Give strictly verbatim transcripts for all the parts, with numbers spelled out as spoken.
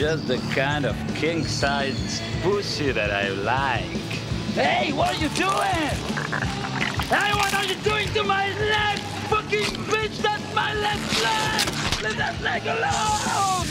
just the kind of king-size pussy that I like. Hey, what are you doing? Hey, what are you doing to my leg? Fucking bitch, that's my left leg! Leave that leg alone!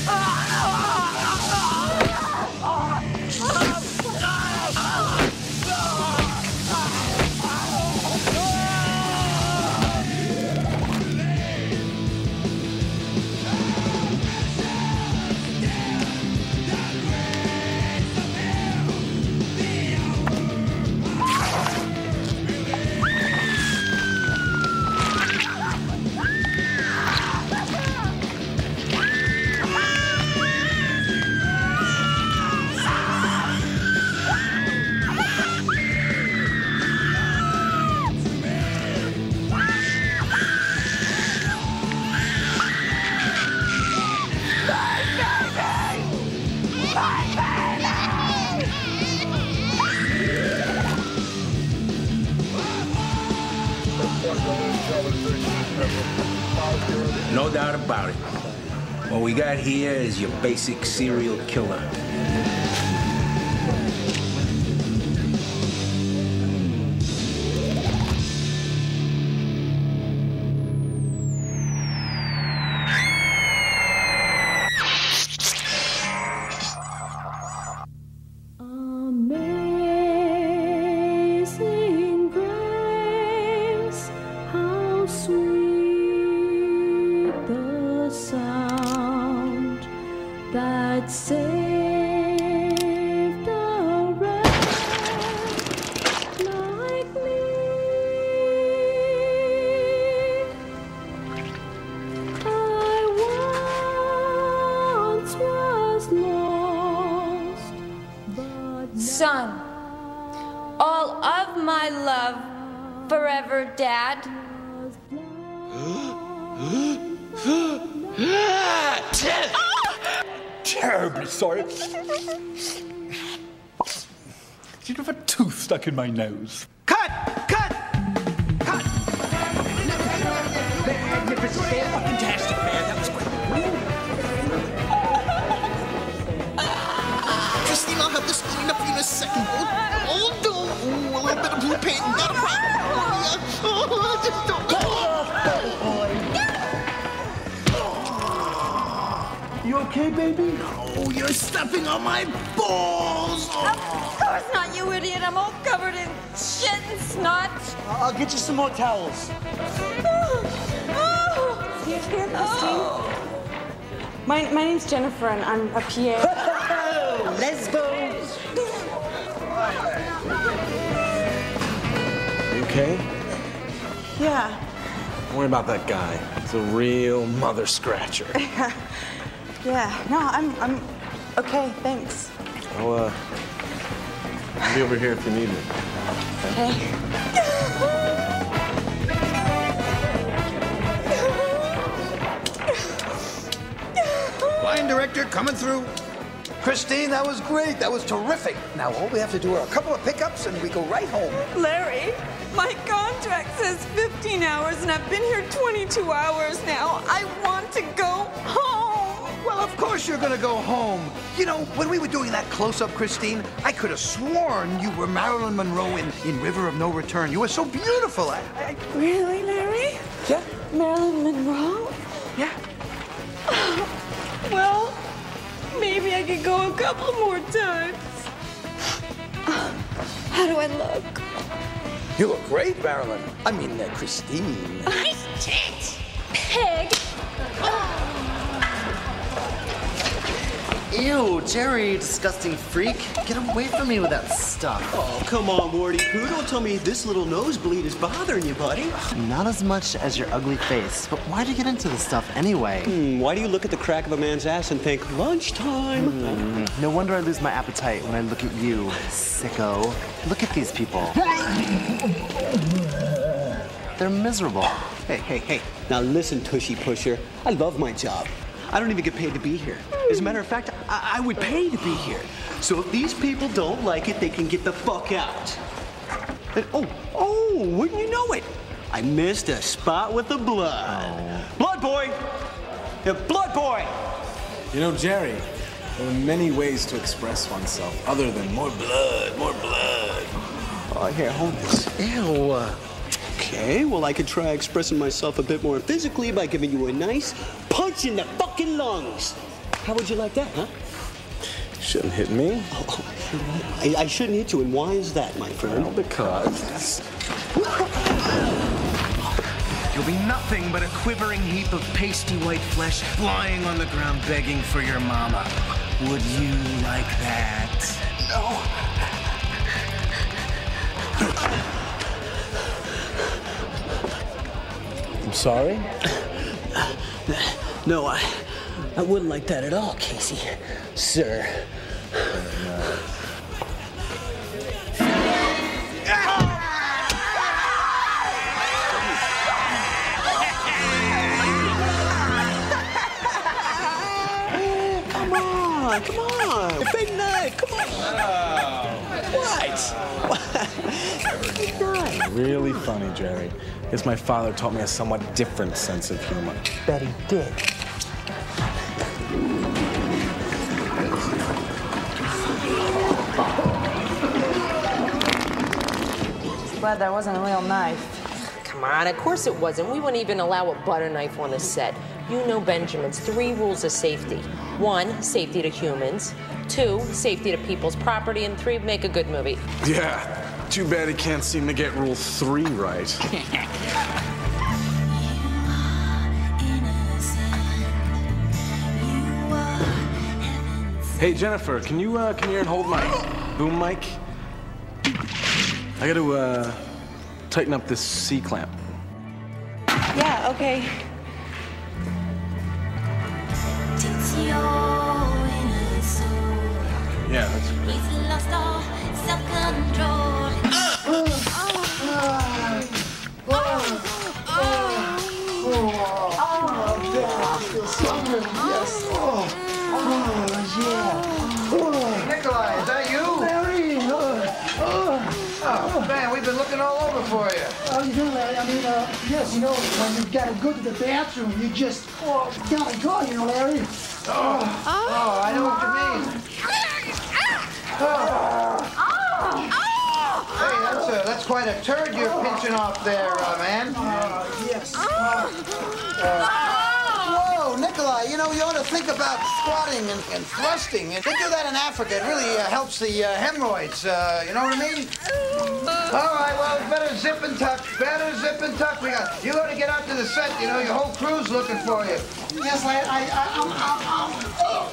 No doubt about it. What we got here is your basic serial killer. Amazing grace, how sweet the sound that saved a wretch like me. I once was lost, but Son, all of my love forever, Dad. Terribly sorry. Did you have a tooth stuck in my nose? Cut! Cut! Cut! Fantastic, man. That was great. Christine, I'll have this cleaned up for you in a second. Oh, no. Ooh, a little bit of blue paint. Not a problem. Oh, yeah. Oh, just don't. You okay, baby? Oh, you're stepping on my balls. Oh. Of course not, you idiot. I'm all covered in shit and snot. I'll get you some more towels. Oh. You here, Christine? Oh. My, my name's Jennifer, and I'm a P A. Lesbos. You okay? Yeah. Don't worry about that guy. He's a real mother scratcher. Yeah. No, I'm I'm okay, thanks. I'll, uh, I'll be over here if you need me. Okay. Line director coming through. Christine, that was great. That was terrific. Now all we have to do are a couple of pickups and we go right home. Larry, my contract says fifteen hours, and I've been here twenty-two hours now. I want to go home. Well, of course you're gonna go home. You know, when we were doing that close-up, Christine, I could have sworn you were Marilyn Monroe in, in River of No Return. You were so beautiful. I, I... Really, Larry? Yeah. Marilyn Monroe? Yeah. Well, maybe I could go a couple more times. How do I look? You look great, Marilyn. I mean, uh, Christine. Nice tits, pig. Ew, Jerry, disgusting freak. Get away from me with that stuff. Oh, come on, Morty Poo. Don't tell me this little nosebleed is bothering you, buddy. Not as much as your ugly face, but why'd you get into this stuff anyway? Hmm, why do you look at the crack of a man's ass and think, lunchtime? Mm, no wonder I lose my appetite when I look at you, sicko. Look at these people. They're miserable. Hey, hey, hey. Now listen, tushy pusher. I love my job. I don't even get paid to be here. As a matter of fact, I, I would pay to be here. So if these people don't like it, they can get the fuck out. And, oh, oh, wouldn't you know it? I missed a spot with the blood. Oh. Blood boy! Yeah, blood boy! You know, Jerry, There are many ways to express oneself other than more blood, more blood. Oh, here, hold this. Ew. Okay, well, I could try expressing myself a bit more physically by giving you a nice punch in the fucking lungs. How would you like that, huh? Shouldn't hit me. Oh, I, I shouldn't hit you, and why is that, my friend? Well, because... You'll be nothing but a quivering heap of pasty white flesh lying on the ground begging for your mama. Would you like that? No. I'm sorry? No, I, I wouldn't like that at all, Casey. Sir. Come on, come on. Big night, come on. What? Big night. Really funny, Jerry. Guess my father taught me a somewhat different sense of humor. Bet he did. Glad that wasn't a real knife. Come on, of course it wasn't. We wouldn't even allow a butter knife on the set. You know Benjamin's three rules of safety. One, safety to humans. Two, safety to people's property. And three, make a good movie. Yeah, too bad he can't seem to get rule three right. Hey, Jennifer, can you uh, come here and hold my boom mic? I gotta uh, tighten up this C-clamp. Yeah, okay. Yeah, that's great. Nikolai, is that you? Larry! Uh, uh, Oh, man, we've been looking all over for you. How you doing, Larry? I mean, uh, yes, you know, when you gotta go to the bathroom, you just, oh, gotta go, you know, Larry. Oh, oh, I know what you mean. Oh. Hey, that's, a, that's quite a turd you're pinching off there, uh, man. Uh, yes. Uh, Whoa, Nikolai, you know, you ought to think about squatting and, and thrusting. If they do that in Africa, it really uh, helps the uh, hemorrhoids, uh, you know what I mean? All right, well, better zip and tuck, better zip and tuck. We got, you got to get out to the set, you know, your whole crew's looking for you. Yes, Larry, I, I, I'm, I'm, I'm, oh,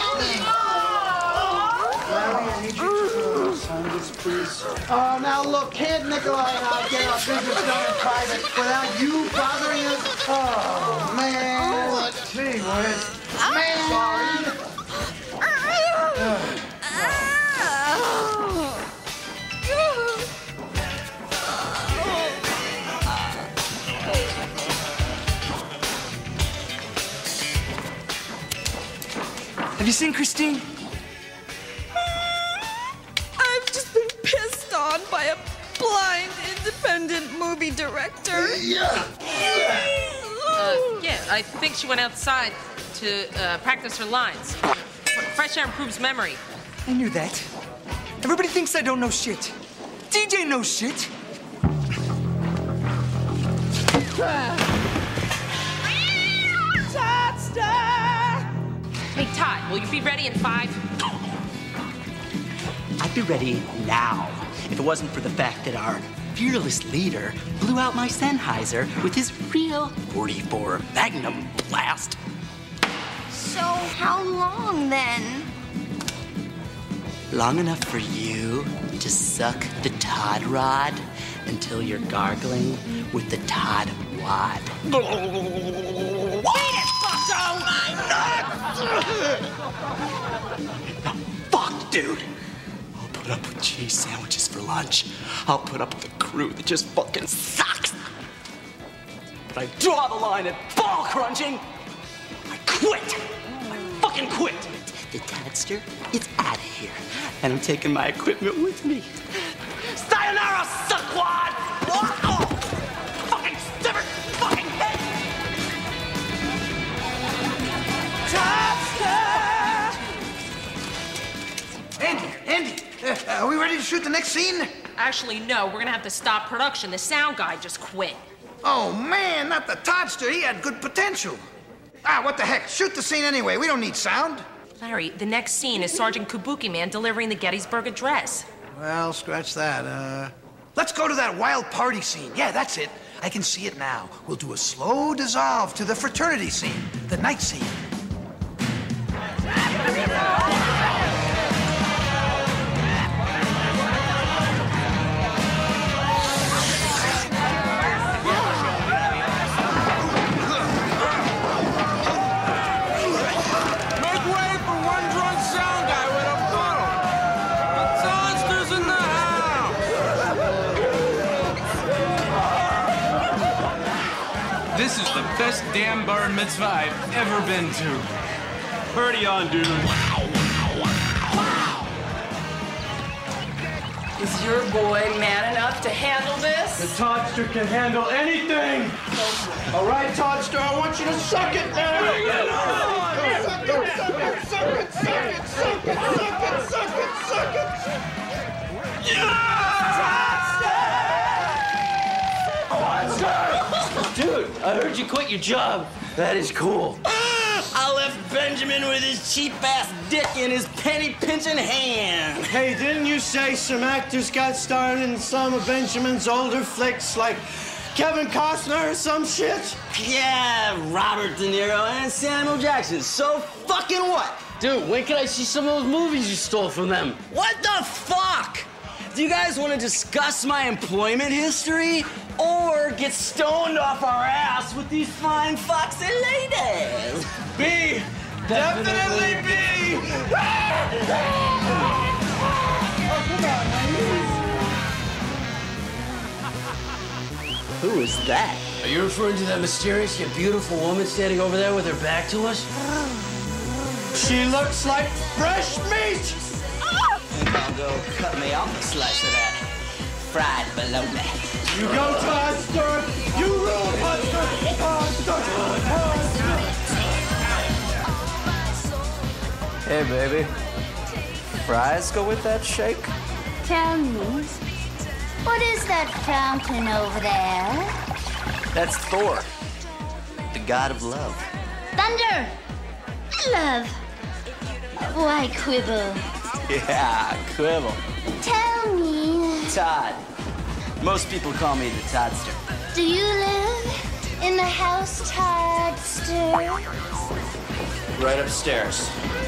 Larry, I need you to uh, sign this, please. Oh, now look, can't Nikolai and I get our business done in private without you bothering us? Oh, man. What? Gee whiz. Man. Sorry. Have you seen Christine? I've just been pissed on by a blind, independent movie director. Yeah. Uh, yeah, I think she went outside to uh, practice her lines. Fresh air improves memory. I knew that. Everybody thinks I don't know shit. D J knows shit. Hey, Todd, will you be ready in five? I'd be ready now if it wasn't for the fact that our fearless leader blew out my Sennheiser with his real forty-four Magnum blast. So how long then? Long enough for you to suck the Todd rod until you're gargling with the Todd wad. Beat it, fucko! Fuck, dude. I'll put up with cheese sandwiches for lunch. I'll put up with a crew that just fucking sucks. But I draw the line at ball crunching. I quit. I fucking quit. The Tadster is out of here. And I'm taking my equipment with me. Sayonara, suckwad! Oh, fucking severed fucking head! Andy, uh, are we ready to shoot the next scene? Actually, no. We're gonna have to stop production. The sound guy just quit. Oh, man, not the Toddster. He had good potential. Ah, what the heck? Shoot the scene anyway. We don't need sound. Larry, the next scene is Sergeant Kabuki Man delivering the Gettysburg Address. Well, scratch that. Uh, let's go to that wild party scene. Yeah, that's it. I can see it now. We'll do a slow dissolve to the fraternity scene, the night scene. This is the best damn bar mitzvah I've ever been to. Party on, dude. Is your boy man enough to handle this? The Toddster can handle anything! All right, Toddster, I want you to suck it, man! Suck it, suck it, suck it, suck it, suck it, suck it, suck it, suck it! Dude, I heard you quit your job. That is cool. I left Benjamin with his cheap-ass dick in his penny-pinching hand. Hey, didn't you say some actors got starred in some of Benjamin's older flicks, like Kevin Costner or some shit? Yeah, Robert De Niro and Samuel Jackson. So fucking what? Dude, when can I see some of those movies you stole from them? What the fuck? Do you guys want to discuss my employment history? Or get stoned off our ass with these fine foxy ladies? B! Definitely B! Who is that? Are you referring to that mysterious yet beautiful woman standing over there with her back to us? She looks like fresh meat! I'll go cut me off a slice of that fried bologna. You go, Toddster! You rule, Toddster! Toddster! Toddster! Hey, baby. Fries go with that shake? Tell me, what is that fountain over there? That's Thor, the god of love. Thunder! Love. Why quibble? Yeah, quibble. Tell me, Todd. Most people call me the Toddster. do you live in the house Toddster? Right upstairs.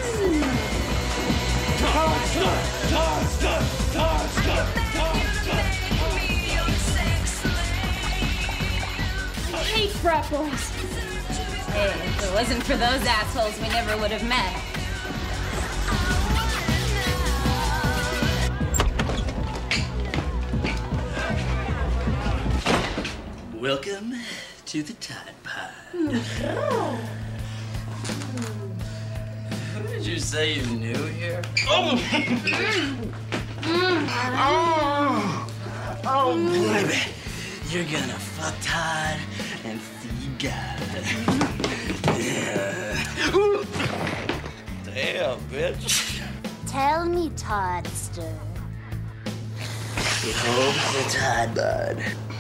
Toddster! Toddster! Toddster! Toddster! I hate frat boys. Hey, if it wasn't for those assholes, we never would have met. Welcome to the Tide Pod. Who did you say you knew here? Oh! oh! Oh, baby. You're gonna fuck Todd and see God. Yeah. Damn, bitch. Tell me, Toddster. Get home to the Tide Bud.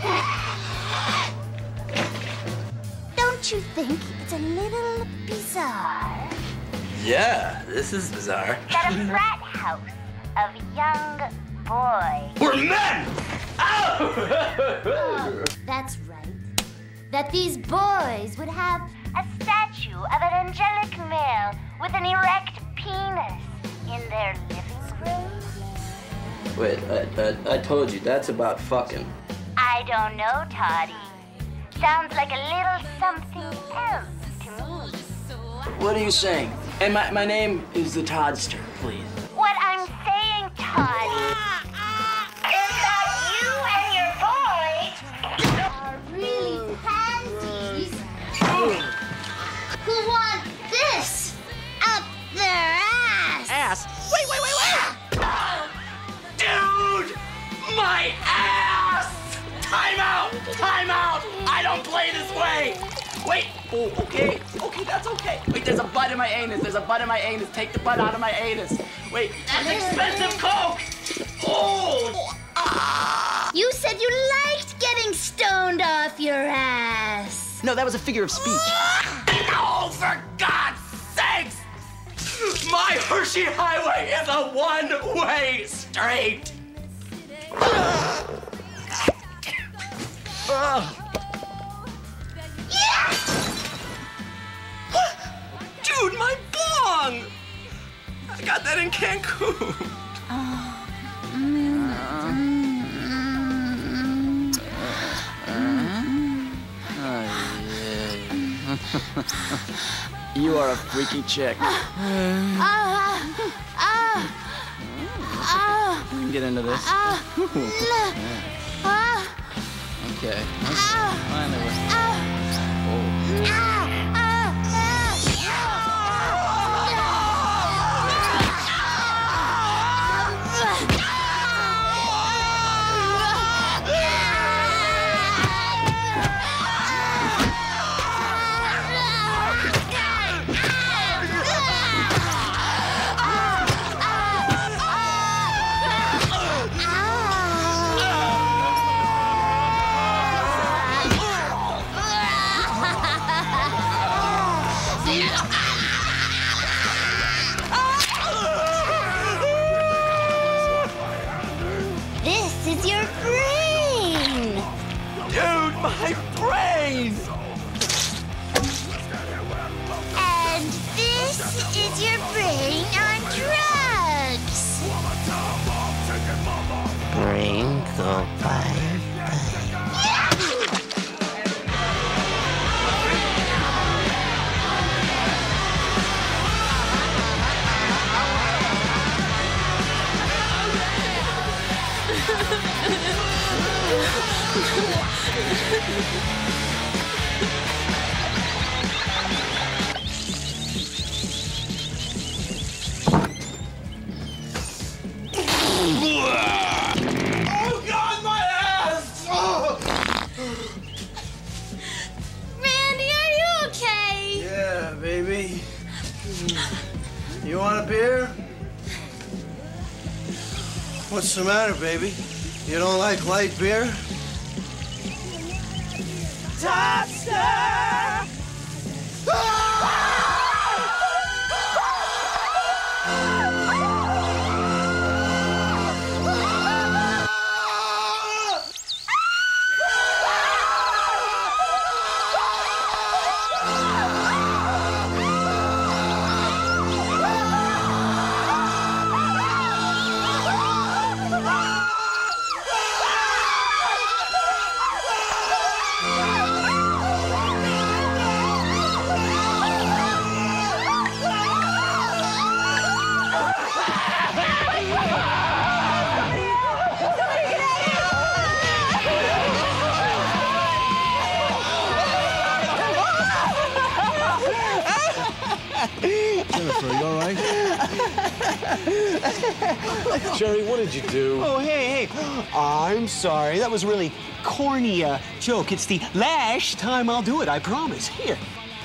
Don't you think it's a little bizarre Yeah, this is bizarre. that a frat house of young boys... We're men! Oh, that's right. That these boys would have a statue of an angelic male with an erect penis in their living room? Wait, I, I, I told you, that's about fucking. I don't know, Toddy. Sounds like a little something else to me. What are you saying? And my, my name is the Toddster, please. What I'm saying, Toddy, is that you and your boys are really pansies who want this up their ass. Ass? Wait, wait, wait, wait! Dude! My ass! Time out! Time out! I don't play this way! Wait! Oh, okay, okay, okay, that's okay. Wait, there's a butt in my anus. There's a butt in my anus. Take the butt out of my anus. Wait, that's expensive coke. Oh! You said you liked getting stoned off your ass. No, that was a figure of speech. No, for God's sakes! My Hershey Highway is a one-way street. Dude, my bong! I got that in Cancun. You are a freaky chick. Ah, ah, ah, We can get into this. ah, ah, Okay. ah, Finally. ah, This is your brain! Dude, my brain! And this is your brain on drugs! Brain go bye. Oh God, my ass! Oh. Randy, are you okay? Yeah, baby. You want a beer? What's the matter, baby? You don't like light beer? Topster! Jennifer, you all right? Jerry, what did you do? Oh, hey, hey. I'm sorry. That was really corny uh, joke. It's the last time I'll do it, I promise. Here.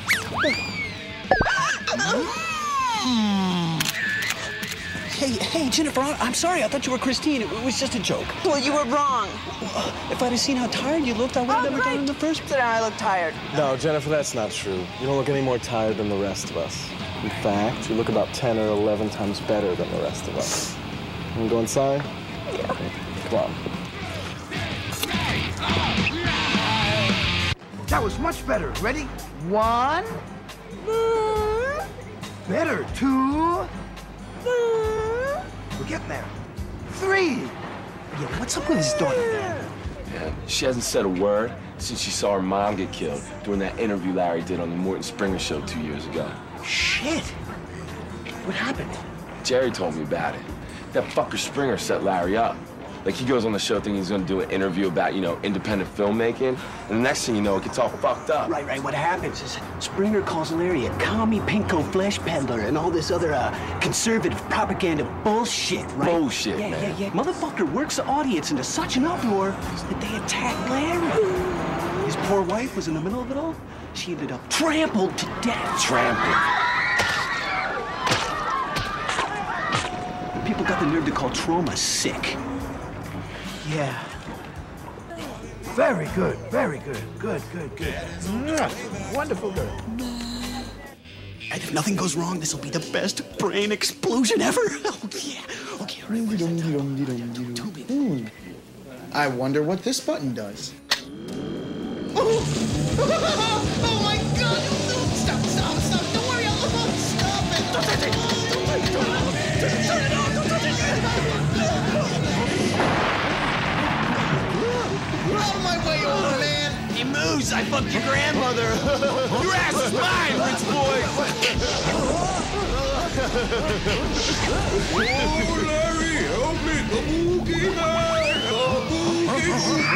Hey, hey, Jennifer, I- I'm sorry. I thought you were Christine. It was just a joke. Well, you were wrong. If I'd have seen how tired you looked, I would have Oh, never done it in the first place. I look tired. No, Jennifer, that's not true. You don't look any more tired than the rest of us. In fact, you look about ten or eleven times better than the rest of us. Want to go inside? Yeah. Come on. That was much better. Ready? One. Better. Two. We're getting there. Three. Yeah, what's up with his daughter, man? Yeah, she hasn't said a word since she saw her mom get killed during that interview Larry did on the Morton Springer show two years ago. Shit. What happened? Jerry told me about it. That fucker Springer set Larry up. Like, he goes on the show thinking he's gonna do an interview about, you know, independent filmmaking, and the next thing you know, it gets all fucked up. Right, right. What happens is Springer calls Larry a commie pinko flesh peddler and all this other uh, conservative propaganda bullshit, right? Bullshit, yeah, man. Yeah, yeah, Motherfucker works the audience into such an uproar that they attack Larry. His poor wife was in the middle of it all. cheated up, trampled to death. Trampled. People got the nerve to call trauma sick. Yeah. Very good, very good, good, good, good. Mwah. Wonderful girl. And if nothing goes wrong, this will be the best brain explosion ever. Oh, yeah. Okay, all right. Hmm. I wonder what this button does. Oh, oh my God! Stop, stop, stop! Don't worry, I'll stop it! Don't touch it! Don't touch it! Don't turn it on! Don't touch it! Get out of my way, old man! He moves! I fucked your grandmother! Your ass is mine, rich boy! Oh, Larry, help me! The boogie man! The boogie!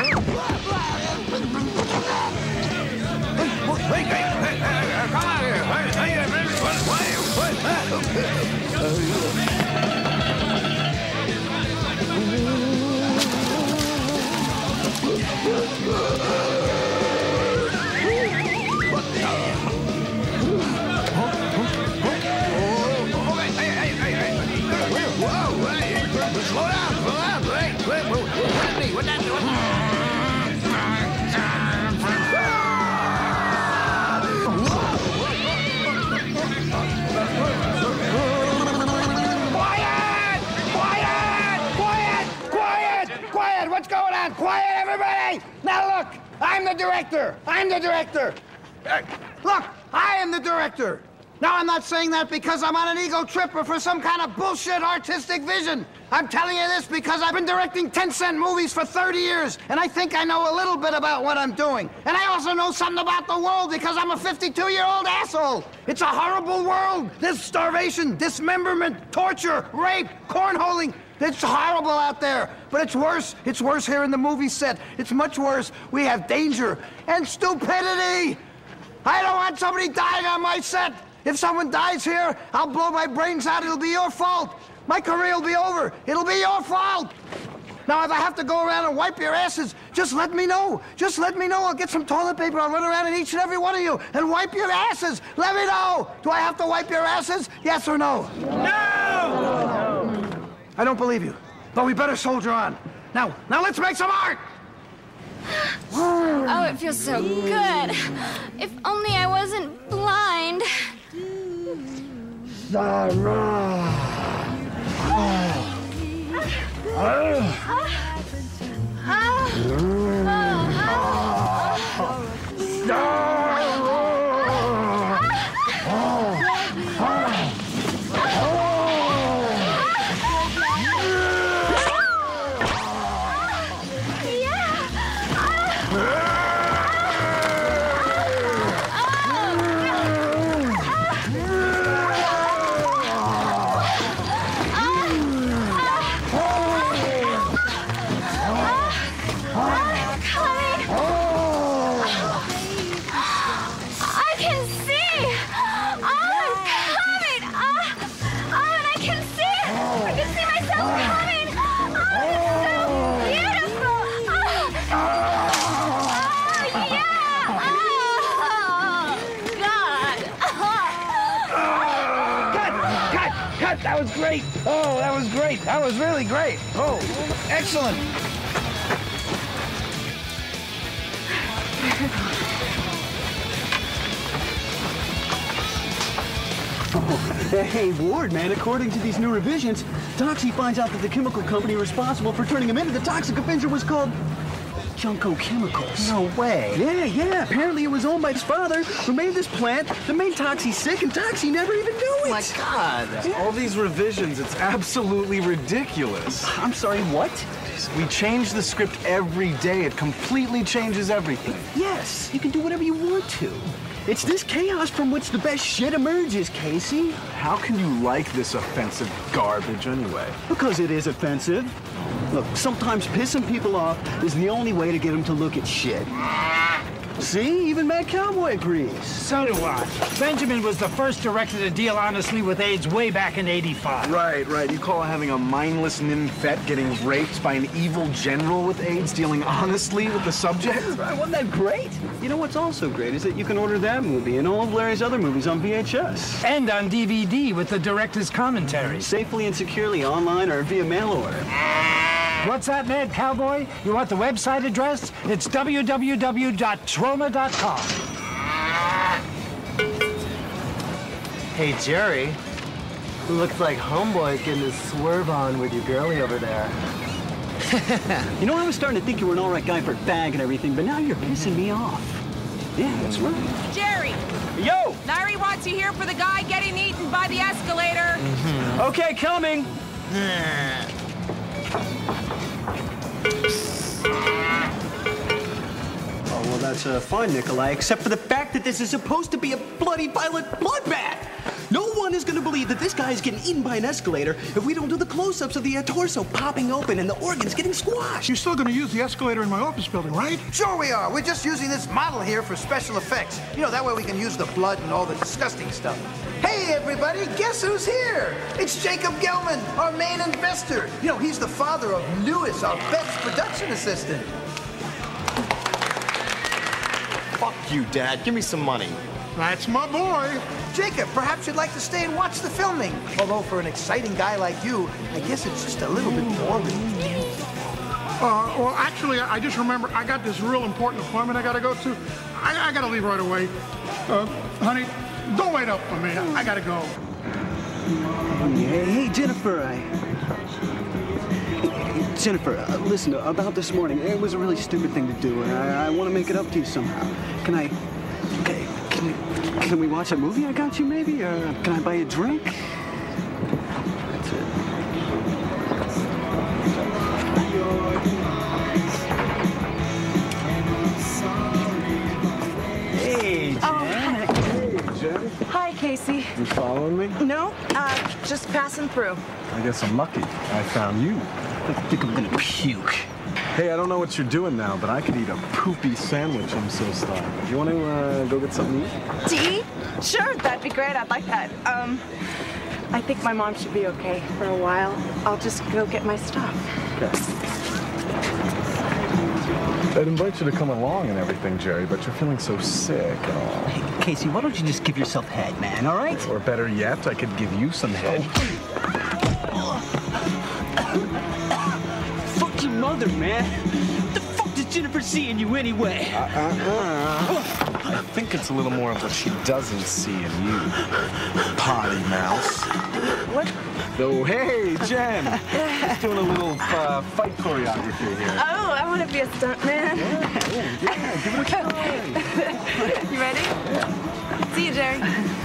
Wait, wait, wait, come on here! Wait, wait, wait, wait, slow down, slow down, wait, wait, wait, what's that? What's that? Quiet! Quiet! Quiet! Quiet! Quiet! What's going on? Quiet, everybody! Now look, I'm the director. I'm the director. Uh, Look, I am the director. Now, I'm not saying that because I'm on an ego trip or for some kind of bullshit artistic vision. I'm telling you this because I've been directing ten cent movies for thirty years, and I think I know a little bit about what I'm doing. And I also know something about the world because I'm a fifty-two-year-old asshole. It's a horrible world. There's starvation, dismemberment, torture, rape, cornholing. It's horrible out there, but it's worse. It's worse here in the movie set. It's much worse. We have danger and stupidity. I don't want somebody dying on my set. If someone dies here, I'll blow my brains out. It'll be your fault. My career will be over. It'll be your fault. Now, if I have to go around and wipe your asses, just let me know. Just let me know. I'll get some toilet paper. I'll run around in each and every one of you and wipe your asses. Let me know. Do I have to wipe your asses? Yes or no? No! I don't believe you, but we better soldier on. Now, now let's make some art. Oh, it feels so good. If only I wasn't blind. Sarah. That was great. Oh, that was great. That was really great. Oh, excellent. Hey, Ward, man, according to these new revisions, Toxie finds out that the chemical company responsible for turning him into the Toxic Avenger was called Junko Chemicals. No way. Yeah, yeah. Apparently it was owned by his father, who made this plant that made Toxie sick, and Toxie never even knew it. Oh, my God. Yeah. All these revisions, it's absolutely ridiculous. I'm sorry, what? We change the script every day. It completely changes everything. Yes, you can do whatever you want to. It's this chaos from which the best shit emerges, Casey. How can you like this offensive garbage anyway? Because it is offensive. Look, sometimes pissing people off is the only way to get them to look at shit. See, even Mad Cowboy agrees. So do I. Benjamin was the first director to deal honestly with AIDS way back in eighty-five. Right, right. You call having a mindless nymphette getting raped by an evil general with AIDS dealing honestly with the subject? Right, wasn't that great? You know what's also great is that you can order that movie and all of Larry's other movies on V H S. And on D V D with the director's commentary. Safely and securely online or via mail order. What's that, Mad Cowboy? You want the website address? It's w w w dot troma dot com. Hey, Jerry. Looks like Homeboy's getting his swerve on with your girlie over there. You know, I was starting to think you were an all right guy for a bag and everything, but now you're pissing me off. Yeah, that's right. Jerry! Yo! Larry wants you here for the guy getting eaten by the escalator. Mm-hmm. Okay, coming. Oh, well, that's uh, fine, Nikolai, except for the fact that this is supposed to be a bloody, violent bloodbath. No one is going to believe that this guy is getting eaten by an escalator if we don't do the close-ups of the uh, torso popping open and the organs getting squashed. You're still going to use the escalator in my office building, right? Sure we are. We're just using this model here for special effects. You know, that way we can use the blood and all the disgusting stuff. Hey, everybody, guess who's here? It's Jacob Gelman, our main investor. You know, he's the father of Lewis, our best production assistant. Fuck you, Dad. Give me some money. That's my boy. Jacob, perhaps you'd like to stay and watch the filming. Although for an exciting guy like you, I guess it's just a little bit boring. Uh, well, actually, I just remember I got this real important appointment I got to go to. I, I got to leave right away. Uh, honey, don't wait up for me. I, I got to go. Hey, hey, Jennifer, I... Jennifer, uh, listen, about this morning, it was a really stupid thing to do, and I, I want to make it up to you somehow. Can I... Can, can, can we watch a movie I got you, maybe? Or can I buy you a drink? That's it. Hey, Jen. Oh, Hey, Jen. Hi, Casey. You following me? No, uh, just passing through. I guess I'm lucky. I found you. I think I'm gonna puke. Hey, I don't know what you're doing now, but I could eat a poopy sandwich. I'm so starved. Do you want to uh, go get something to eat? To eat? Sure, that'd be great. I'd like that. Um, I think my mom should be okay for a while. I'll just go get my stuff. Okay. I'd invite you to come along and everything, Jerry, but you're feeling so sick. Oh. Hey, Casey, why don't you just give yourself head, man, all right? Or better yet, I could give you some head. Fuck your mother, man. What the fuck does Jennifer see in you anyway? Uh, uh, uh. I think it's a little more of what she doesn't see in you, potty mouse. What? Oh, hey, Jen. Just doing a little uh, fight choreography here. Oh, I want to be a stuntman. Yeah, yeah, yeah, give it a try. You ready? Yeah. See you, Jerry.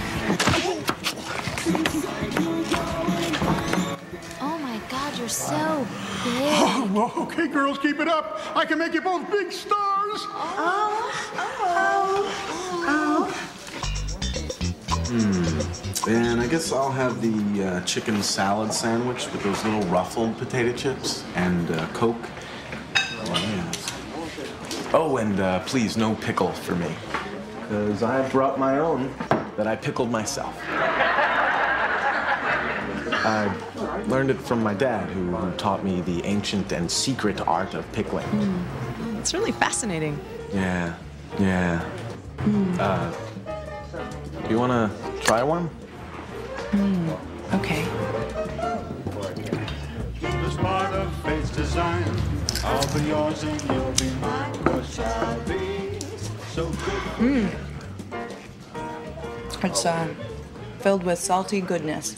Oh my God, you're so big. Oh, okay, girls, keep it up. I can make you both big stars. Oh, oh, oh. Hmm. And I guess I'll have the uh, chicken salad sandwich with those little ruffled potato chips and uh, Coke. Oh, and uh, please, no pickle for me. Because I brought my own that I pickled myself. I learned it from my dad, who, who taught me the ancient and secret art of pickling. Mm. It's really fascinating. Yeah, yeah. Mm. Uh, do you want to try one? Mm. Okay. This part of fate's design, I'll be yours and you'll be mine, 'cause I'll be so good. Mm. It's uh, filled with salty goodness.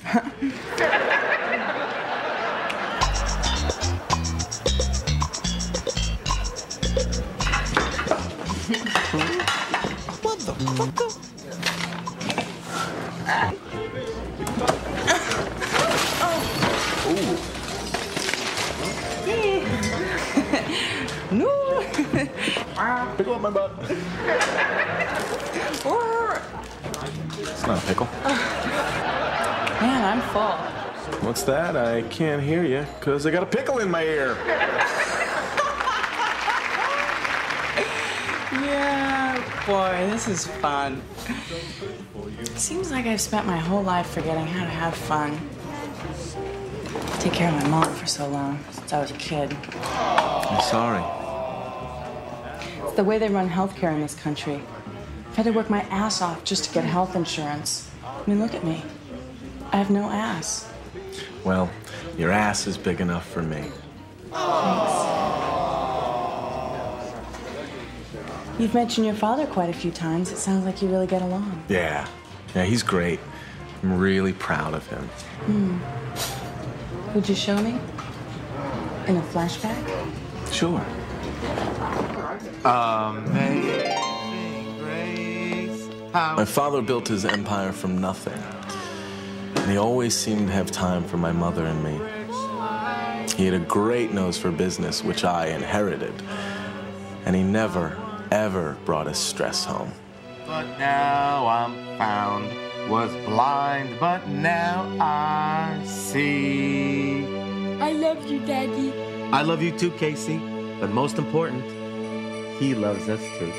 What the fuck? No. Pickle up my butt. It's not a pickle. Man, I'm full. What's that? I can't hear you because I got a pickle in my ear. Yeah. boy, this is fun. Seems like I've spent my whole life forgetting how to have fun. Take care of my mom for so long, since I was a kid. I'm sorry. It's the way they run healthcare in this country. I've had to work my ass off just to get health insurance. I mean, look at me. I have no ass. Well, your ass is big enough for me. Thanks. You've mentioned your father quite a few times. It sounds like you really get along. Yeah. Yeah, he's great. I'm really proud of him. Hmm. Would you show me? In a flashback? Sure. Amazing Grace. How My father built his empire from nothing. And he always seemed to have time for my mother and me. He had a great nose for business, which I inherited. And he never, ever brought us stress home. But now I'm found. Was blind, but now I see. I love you, Daddy. I love you too, Casey. But most important, he loves us too.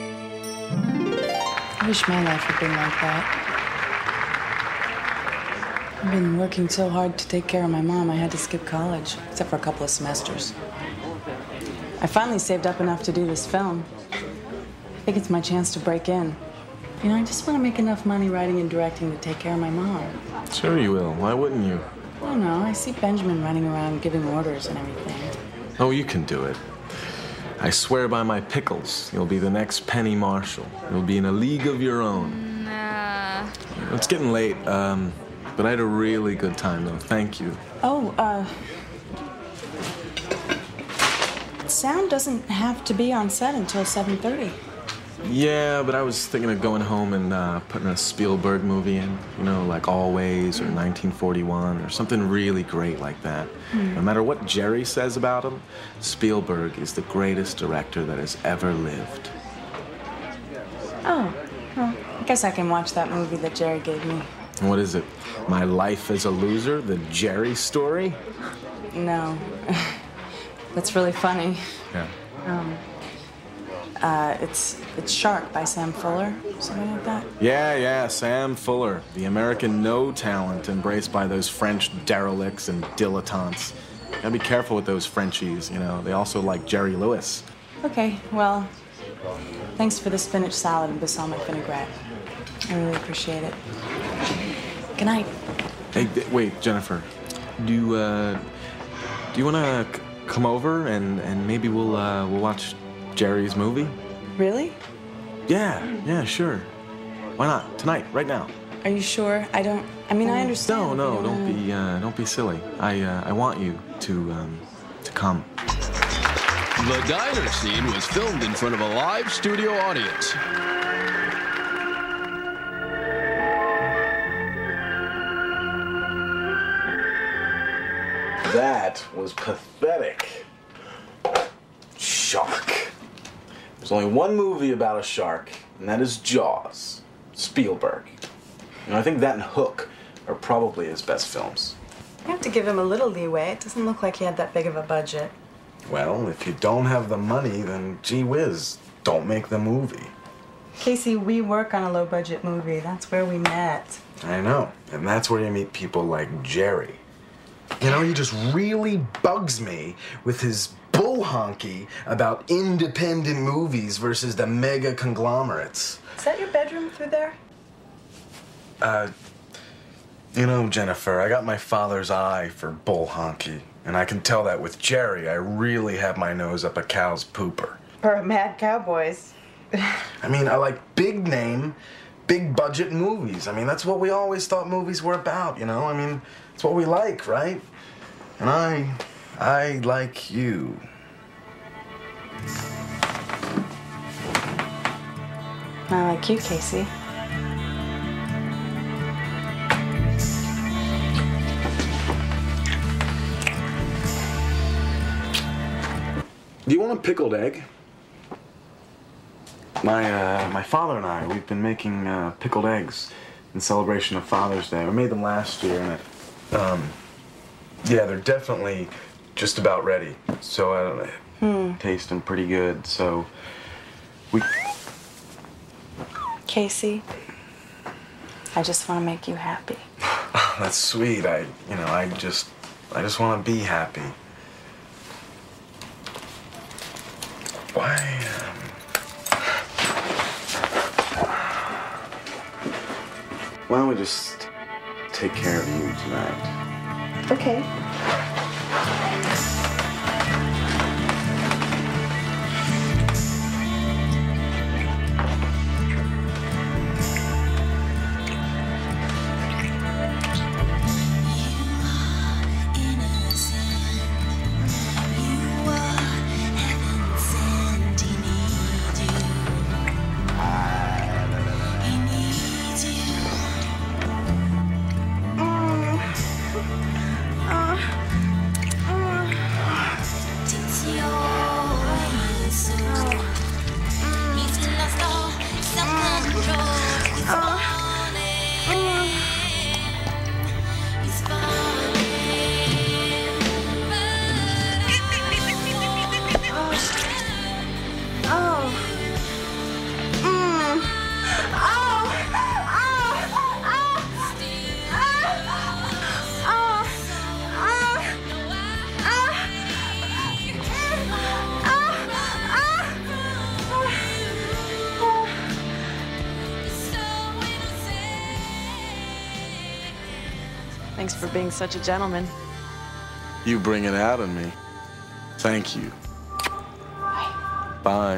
I wish my life had been like that. I've been working so hard to take care of my mom, I had to skip college, except for a couple of semesters. I finally saved up enough to do this film. I think it's my chance to break in. You know, I just want to make enough money writing and directing to take care of my mom. Sure you will. Why wouldn't you? I don't know. I see Benjamin running around giving orders and everything. Oh, you can do it. I swear by my pickles, you'll be the next Penny Marshall. You'll be in a league of your own. Nah. It's getting late, um, but I had a really good time, though. Thank you. Oh, uh... sound doesn't have to be on set until seven thirty. Yeah, but I was thinking of going home and uh, putting a Spielberg movie in, you know, like Always or nineteen forty-one or something really great like that. Hmm. No matter what Jerry says about him, Spielberg is the greatest director that has ever lived. Oh, well, I guess I can watch that movie that Jerry gave me. And what is it? My Life as a Loser? The Jerry story? No. That's really funny. Yeah. Um, uh, it's it's Shark by Sam Fuller, something like that. Yeah, yeah, Sam Fuller, the American no talent embraced by those French derelicts and dilettantes. Gotta be careful with those Frenchies, you know. They also like Jerry Lewis. Okay, well, thanks for the spinach salad and balsamic vinaigrette. I really appreciate it. Good night. Hey, th- wait, Jennifer. Do you, uh, do you wanna c- come over and, and maybe we'll, uh, we'll watch Jerry's movie? Really? Yeah, yeah, sure. Why not? Tonight, right now. Are you sure? I don't. I mean, I understand. No, no, if you don't wanna- be, uh, don't be silly. I, uh, I want you to, um, to come. The diner scene was filmed in front of a live studio audience. That was pathetic. Shark. There's only one movie about a shark, and that is Jaws. Spielberg. You know, I think that and Hook are probably his best films. You have to give him a little leeway. It doesn't look like he had that big of a budget. Well, if you don't have the money, then gee whiz, don't make the movie. Casey, we work on a low-budget movie. That's where we met. I know, and that's where you meet people like Jerry. You know, he just really bugs me with his bull honky about independent movies versus the mega conglomerates. Is that your bedroom through there? Uh, you know, Jennifer, I got my father's eye for bull honky, and I can tell that with Jerry, I really have my nose up a cow's pooper. Or Mad Cowboys. I mean, I like big name, big budget movies. I mean, that's what we always thought movies were about, you know? I mean, it's what we like, right? And I, I like you. I like you, Casey. Do you want a pickled egg? My, uh, my father and I, we've been making uh, pickled eggs in celebration of Father's Day. We made them last year, and it, um, yeah, they're definitely just about ready. So I don't know, Hmm. tasting pretty good. So we. Casey, I just want to make you happy. That's sweet. I, you know, I just, I just want to be happy. Why? Um... Why don't we just take care of you tonight? Okay. Thanks for being such a gentleman. You bring it out in me. Thank you. Bye. Bye.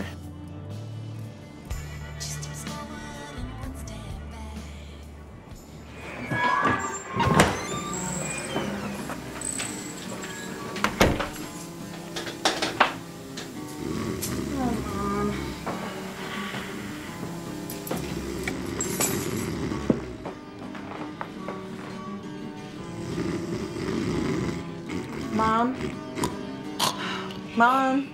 Mom? Mom?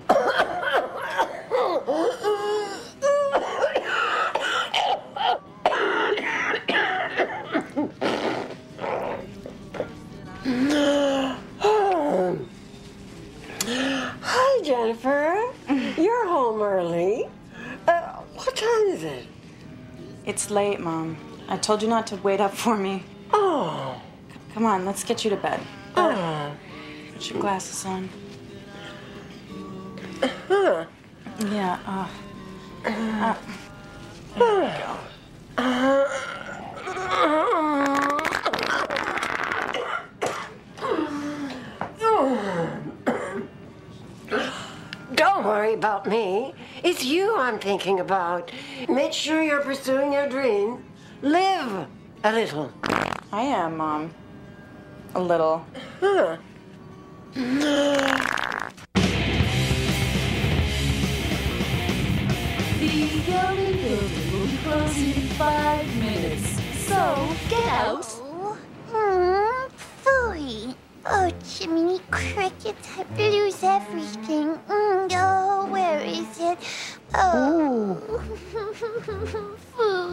Hi, Jennifer. You're home early. Uh, what time is it? It's late, Mom. I told you not to wait up for me. Oh. C- come on, let's get you to bed. Oh. Put your glasses on. Huh. Yeah, uh. uh there we go. Don't worry about me. It's you I'm thinking about. Make sure you're pursuing your dream. Live a little. I am, Mom. A little. Huh. The Yellow Building will be closing in five minutes. So, get out. Mm, Phooey. Oh, Jiminy Crickets, I lose everything. Mm, oh, where is it? Oh. Food.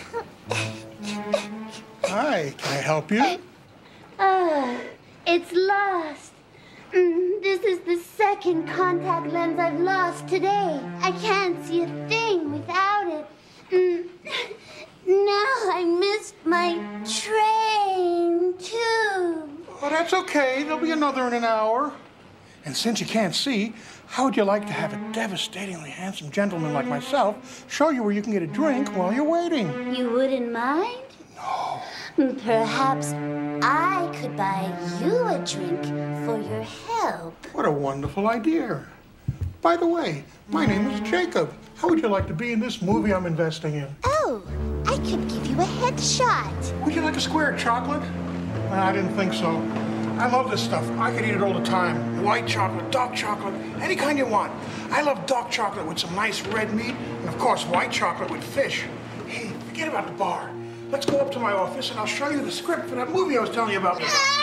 Hi, can I help you? Ah, it's lost. Mm, this is the second contact lens I've lost today. I can't see a thing without it. Mm. Now I missed my train, too. Oh, that's okay. There'll be another in an hour. And since you can't see, how would you like to have a devastatingly handsome gentleman like myself show you where you can get a drink while you're waiting? You wouldn't mind? No. Perhaps I could buy you a drink for your help. What a wonderful idea. By the way, my name is Jacob. How would you like to be in this movie I'm investing in? Oh, I could give you a headshot. Would you like a square of chocolate? I didn't think so. I love this stuff. I could eat it all the time. White chocolate, dark chocolate, any kind you want. I love dark chocolate with some nice red meat, and of course, white chocolate with fish. Hey, forget about the bar. Let's go up to my office and I'll show you the script for that movie I was telling you about.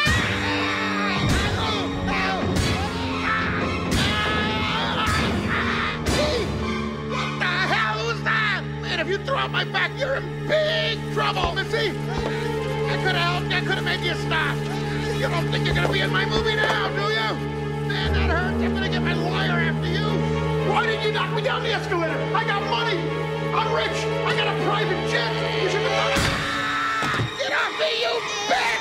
What the hell was that? Man, if you throw out my back, you're in big trouble, Missy. I could have helped. I could have made you stop. You don't think you're going to be in my movie now, do you? Man, that hurts. I'm going to get my lawyer after you. Why did you knock me down the escalator? I got money. I'm rich. I got a even chance. You should have done it. Get off me, you bitch!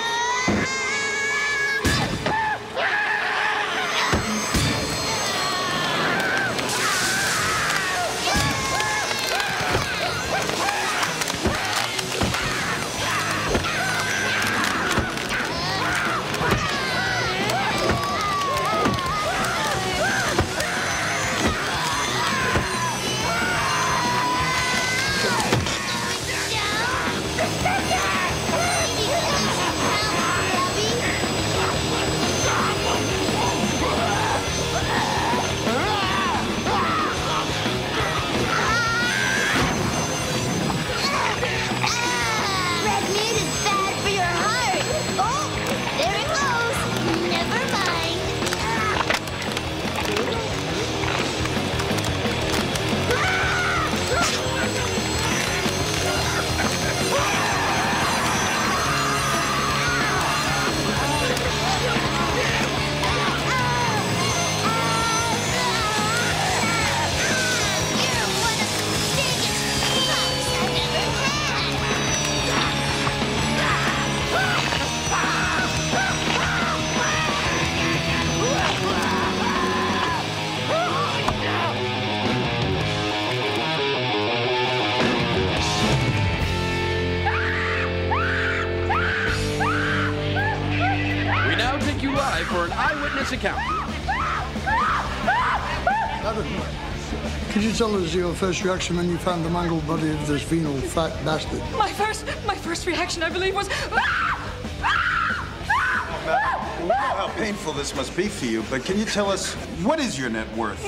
For an eyewitness account. Could you tell us your first reaction when you found the mangled body of this venal fat bastard? My first, my first reaction, I believe, was. We know how painful this must be for you, but can you tell us what is your net worth?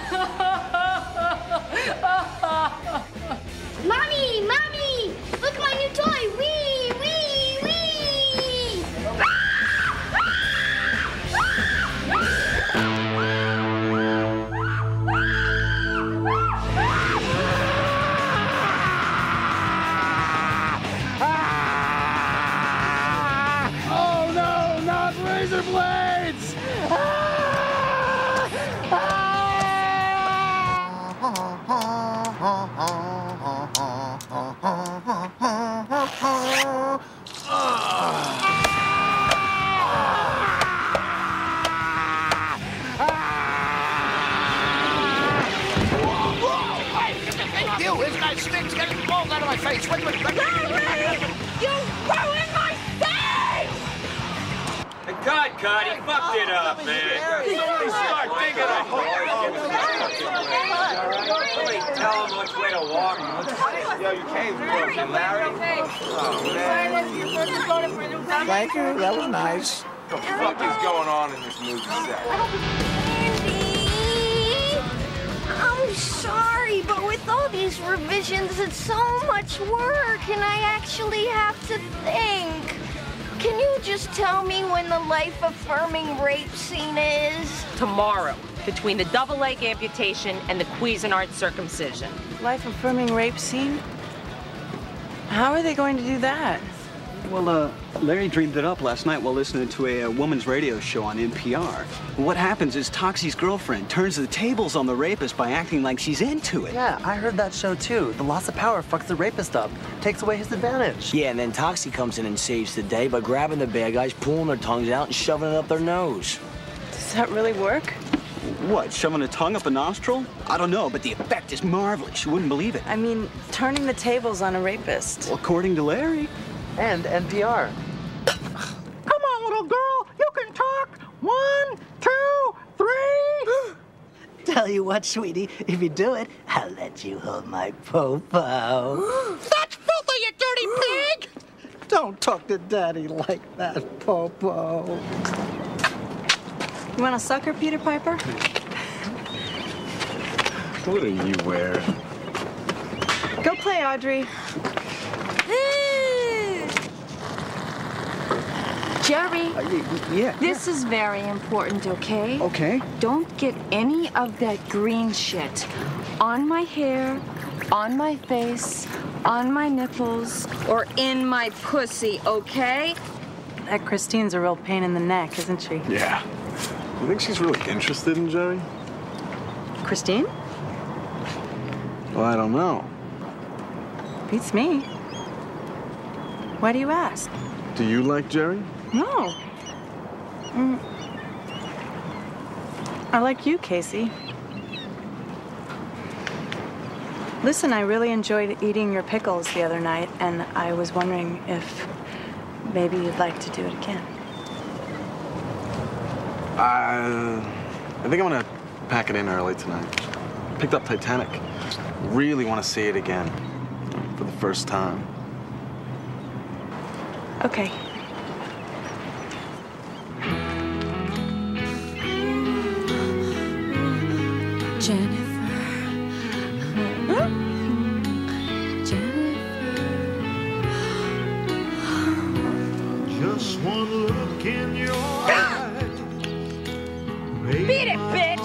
Mommy, mommy, look at my new toy. Wee, wee, wee. Oh no, not razor blades! You, isn't that sticks? Get the balls out of my face! Wait, wait, wait. Larry! You ruined my face! Cut, cut, he fucked it up, man. Somebody start digging a hole. Somebody tell him which way to walk. Yo, you came broken, Larry. Oh, man. Thank you. That was nice. What the fuck is going on in this movie set? I'm sorry, but with all these revisions, it's so much work, and I actually have to think. Can you just tell me when the life-affirming rape scene is? Tomorrow, between the double leg amputation and the Cuisinart circumcision. Life-affirming rape scene? How are they going to do that? Well, uh, Larry dreamed it up last night while listening to a, a woman's radio show on N P R. What happens is Toxie's girlfriend turns the tables on the rapist by acting like she's into it. Yeah, I heard that show too. The loss of power fucks the rapist up, takes away his advantage. Yeah, and then Toxie comes in and saves the day by grabbing the bad guys, pulling their tongues out, and shoving it up their nose. Does that really work? What, shoving a tongue up a nostril? I don't know, but the effect is marvelous. You wouldn't believe it. I mean, turning the tables on a rapist. Well, according to Larry. And N P R. Come on, little girl. You can talk. One, two, three. Tell you what, sweetie, if you do it, I'll let you hold my popo. That's filthy, you dirty pig! Don't talk to Daddy like that, Popo. You want a sucker, Peter Piper? What are you wearing? Go play, Audrey. Jerry, Uh, yeah. this is very important, okay? Okay. Don't get any of that green shit on my hair, on my face, on my nipples, or in my pussy, okay? That Christine's a real pain in the neck, isn't she? Yeah. You think she's really interested in Jerry? Christine? Well, I don't know. Beats me. Why do you ask? Do you like Jerry? No. Mm. I like you, Casey. Listen, I really enjoyed eating your pickles the other night, and I was wondering if maybe you'd like to do it again. Uh, I think I'm gonna pack it in early tonight. Picked up Titanic. Really want to see it again for the first time. Okay. Jennifer. Just one look in your eyes. Beat it, bitch!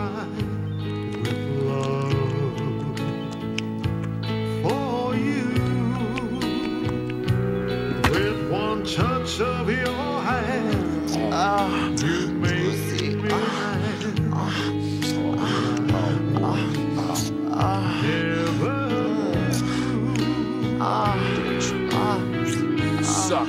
For you, with one touch of your hand, you made me mine. Never Suck.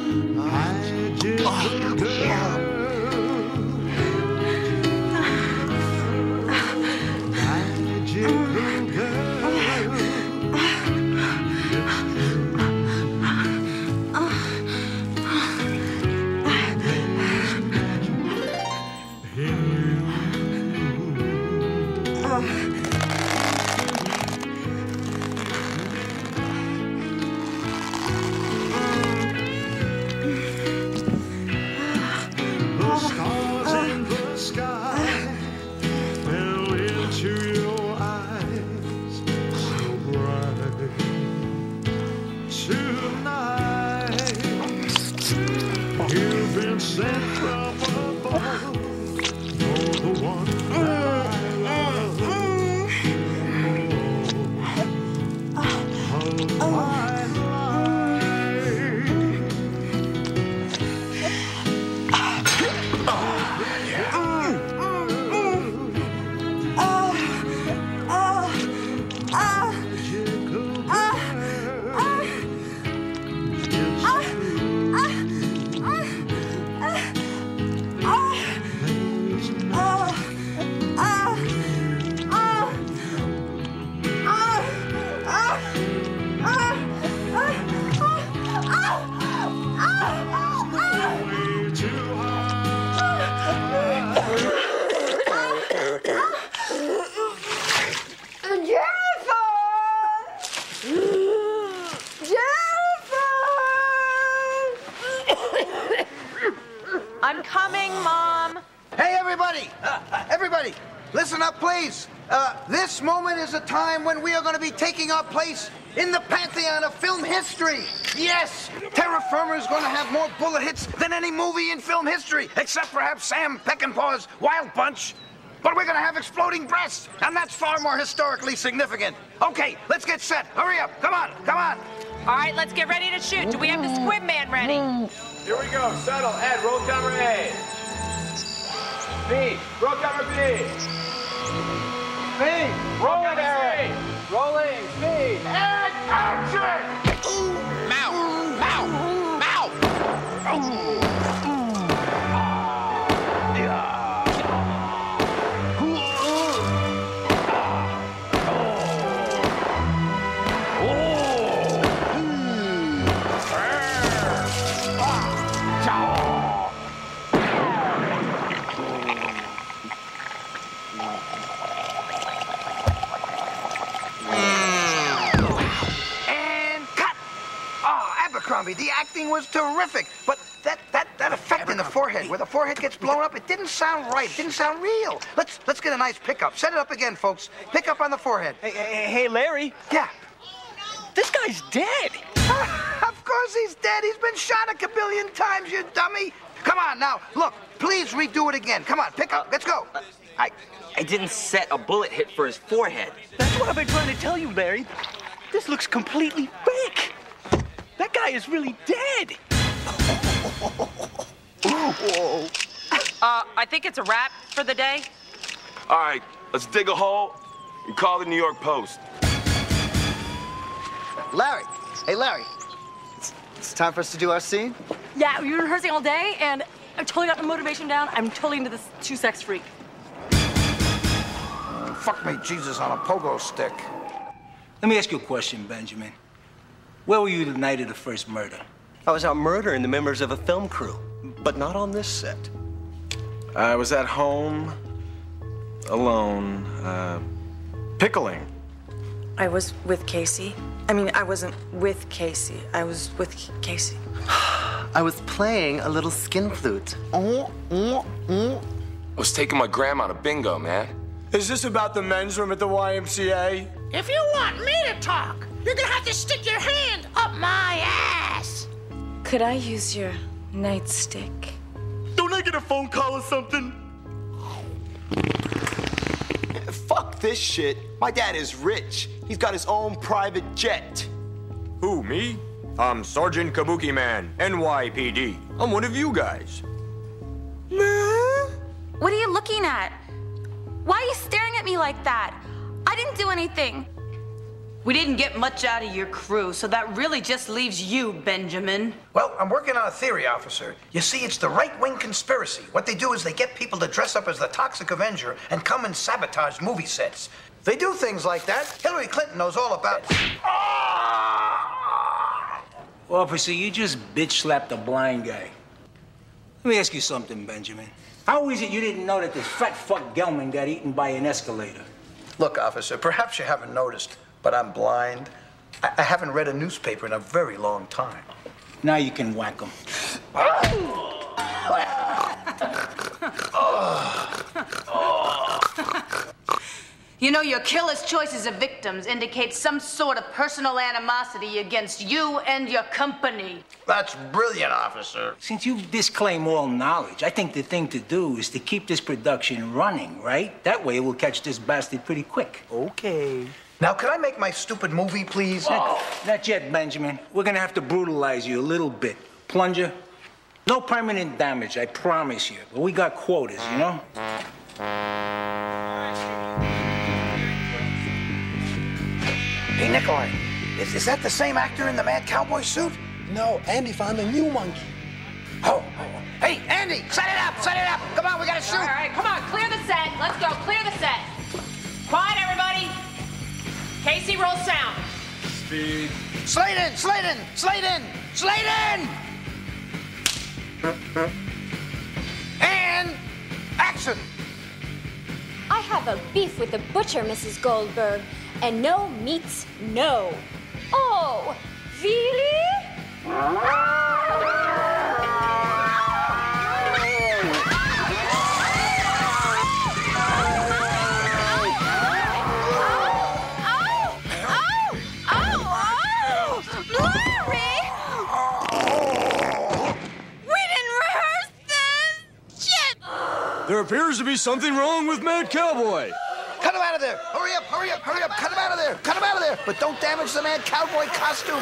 I'm coming, Mom. Hey, everybody! Uh, everybody, listen up, please. Uh, this moment is a time when we are going to be taking our place in the pantheon of film history. Yes, Terra Firma is going to have more bullet hits than any movie in film history, except perhaps Sam Peckinpah's Wild Bunch. But we're going to have exploding breasts, and that's far more historically significant. Okay, let's get set. Hurry up. Come on, come on. All right, let's get ready to shoot. Do we have the Squib Man ready? Here we go. Settle. Ed, roll camera A. B, roll camera B. B, roll it, Eric. Rolling. B. And action! Mow! Mow! Mow! Oh. The acting was terrific, but that that that effect in the forehead, where the forehead gets blown up, it didn't sound right. It didn't sound real. Let's let's get a nice pickup. Set it up again, folks. Pick up on the forehead. Hey, hey, hey Larry. Yeah. This guy's dead. Of course he's dead. He's been shot a kabillion times, you dummy. Come on now. Look, please redo it again. Come on, pick up. Let's go. I I didn't set a bullet hit for his forehead. That's what I've been trying to tell you, Larry. This looks completely fake. That guy is really dead. Uh, I think it's a wrap for the day. All right, let's dig a hole and call the New York Post. Larry. Hey, Larry. It's, it's time for us to do our scene. Yeah, we were rehearsing all day, and I totally got the motivation down. I'm totally into this two-sex freak. Fuck me, Jesus, on a pogo stick. Let me ask you a question, Benjamin. Where were you the night of the first murder? I was out murdering the members of a film crew, but not on this set. I was at home, alone, uh, pickling. I was with Casey. I mean, I wasn't with Casey. I was with Casey. I was playing a little skin flute. I was taking my grandma to bingo, man. Is this about the men's room at the Y M C A? If you want me to talk, you're gonna have to stick your hand up my ass. Could I use your nightstick? Don't I get a phone call or something? Fuck this shit. My dad is rich. He's got his own private jet. Who, me? I'm Sergeant Kabuki Man, N Y P D. I'm one of you guys. What are you looking at? Why are you staring at me like that? I didn't do anything. We didn't get much out of your crew, so that really just leaves you, Benjamin. Well, I'm working on a theory, officer. You see, it's the right-wing conspiracy. What they do is they get people to dress up as the Toxic Avenger and come and sabotage movie sets. They do things like that. Hillary Clinton knows all about it. Officer, you just bitch-slapped a blind guy. Let me ask you something, Benjamin. How is it you didn't know that this fat fuck Gelman got eaten by an escalator? Look, officer, perhaps you haven't noticed, but I'm blind. I, I haven't read a newspaper in a very long time. Now you can whack him. You know, your killer's choices of victims indicate some sort of personal animosity against you and your company. That's brilliant, officer. Since you disclaim all knowledge, I think the thing to do is to keep this production running, right? That way we'll catch this bastard pretty quick. Okay. Now, can I make my stupid movie, please? Not, not yet, Benjamin. We're gonna have to brutalize you a little bit. Plunger, no permanent damage, I promise you. But we got quotas, you know? Hey, Nikolai, is, is that the same actor in the mad cowboy suit? No, Andy found a new monkey. Oh, oh. Hey, Andy, set it up, set it up. Come on, we gotta shoot. All right, come on, clear the set. Let's go, clear the set. Quiet, everybody. Casey, roll sound. Speed. Slate in, slate in, slate in, slate in! And action! I have a beef with the butcher, Missus Goldberg. And no meats, no. Oh, really? There appears to be something wrong with Mad Cowboy. Cut him out of there! Hurry up, hurry up, hurry up! Cut him out of there! Cut him out of there! But don't damage the mad cowboy costume!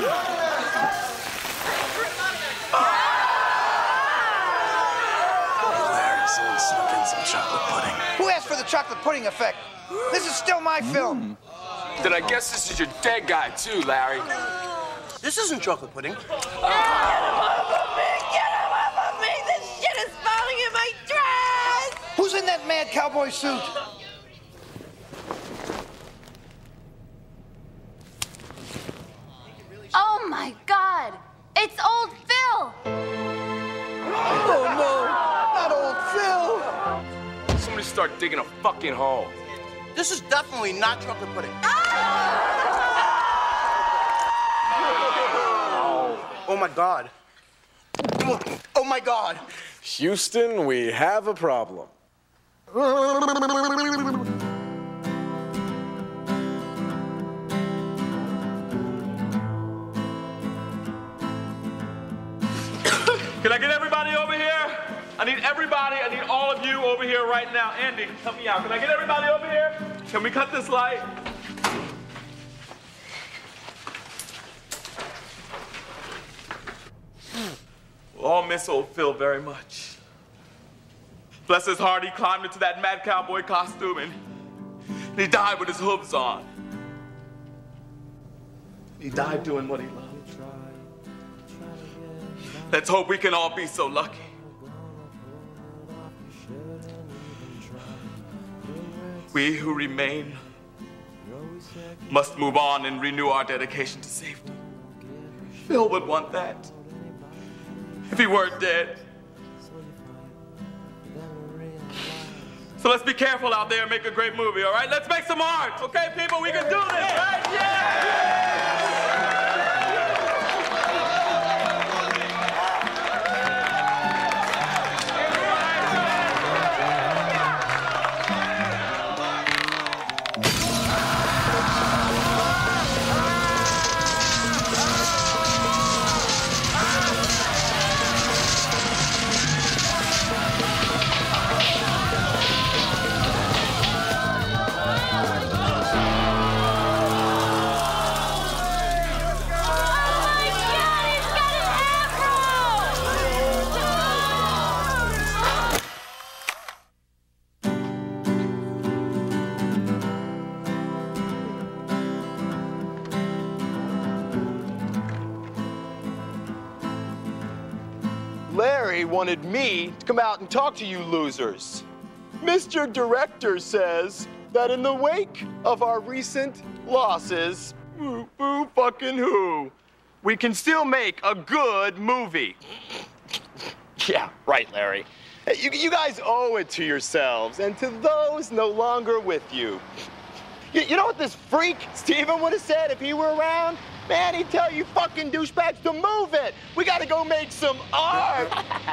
Larry, someone snuck in some chocolate pudding. Who asked for the chocolate pudding effect? This is still my film. Then I guess this is your dead guy, too, Larry. This isn't chocolate pudding. Get him off of me! Get him off of me! This shit is falling in my dress! Who's in that mad cowboy suit? Oh my God! It's old Phil! Oh no! Not old Phil! Somebody start digging a fucking hole. This is definitely not chocolate pudding. Oh my God. Oh my God. Houston, we have a problem. Can I get everybody over here? I need everybody, I need all of you over here right now. Andy, help me out. Can I get everybody over here? Can we cut this light? We'll all miss old Phil very much. Bless his heart, he climbed into that mad cowboy costume and he died with his hooves on. He died doing what he loved. Let's hope we can all be so lucky. We who remain must move on and renew our dedication to safety. Phil would want that. If he weren't dead. So let's be careful out there and make a great movie, all right? Let's make some art, okay, people? We can do this, right? Yeah! Larry wanted me to come out and talk to you losers. Mister Director says that in the wake of our recent losses, boo, boo fucking who, we can still make a good movie. Yeah, right, Larry. You, you guys owe it to yourselves and to those no longer with you. You, you know what this freak Steven would have said if he were around? Man, he'd tell you fucking douchebags to move it. We gotta go make some art.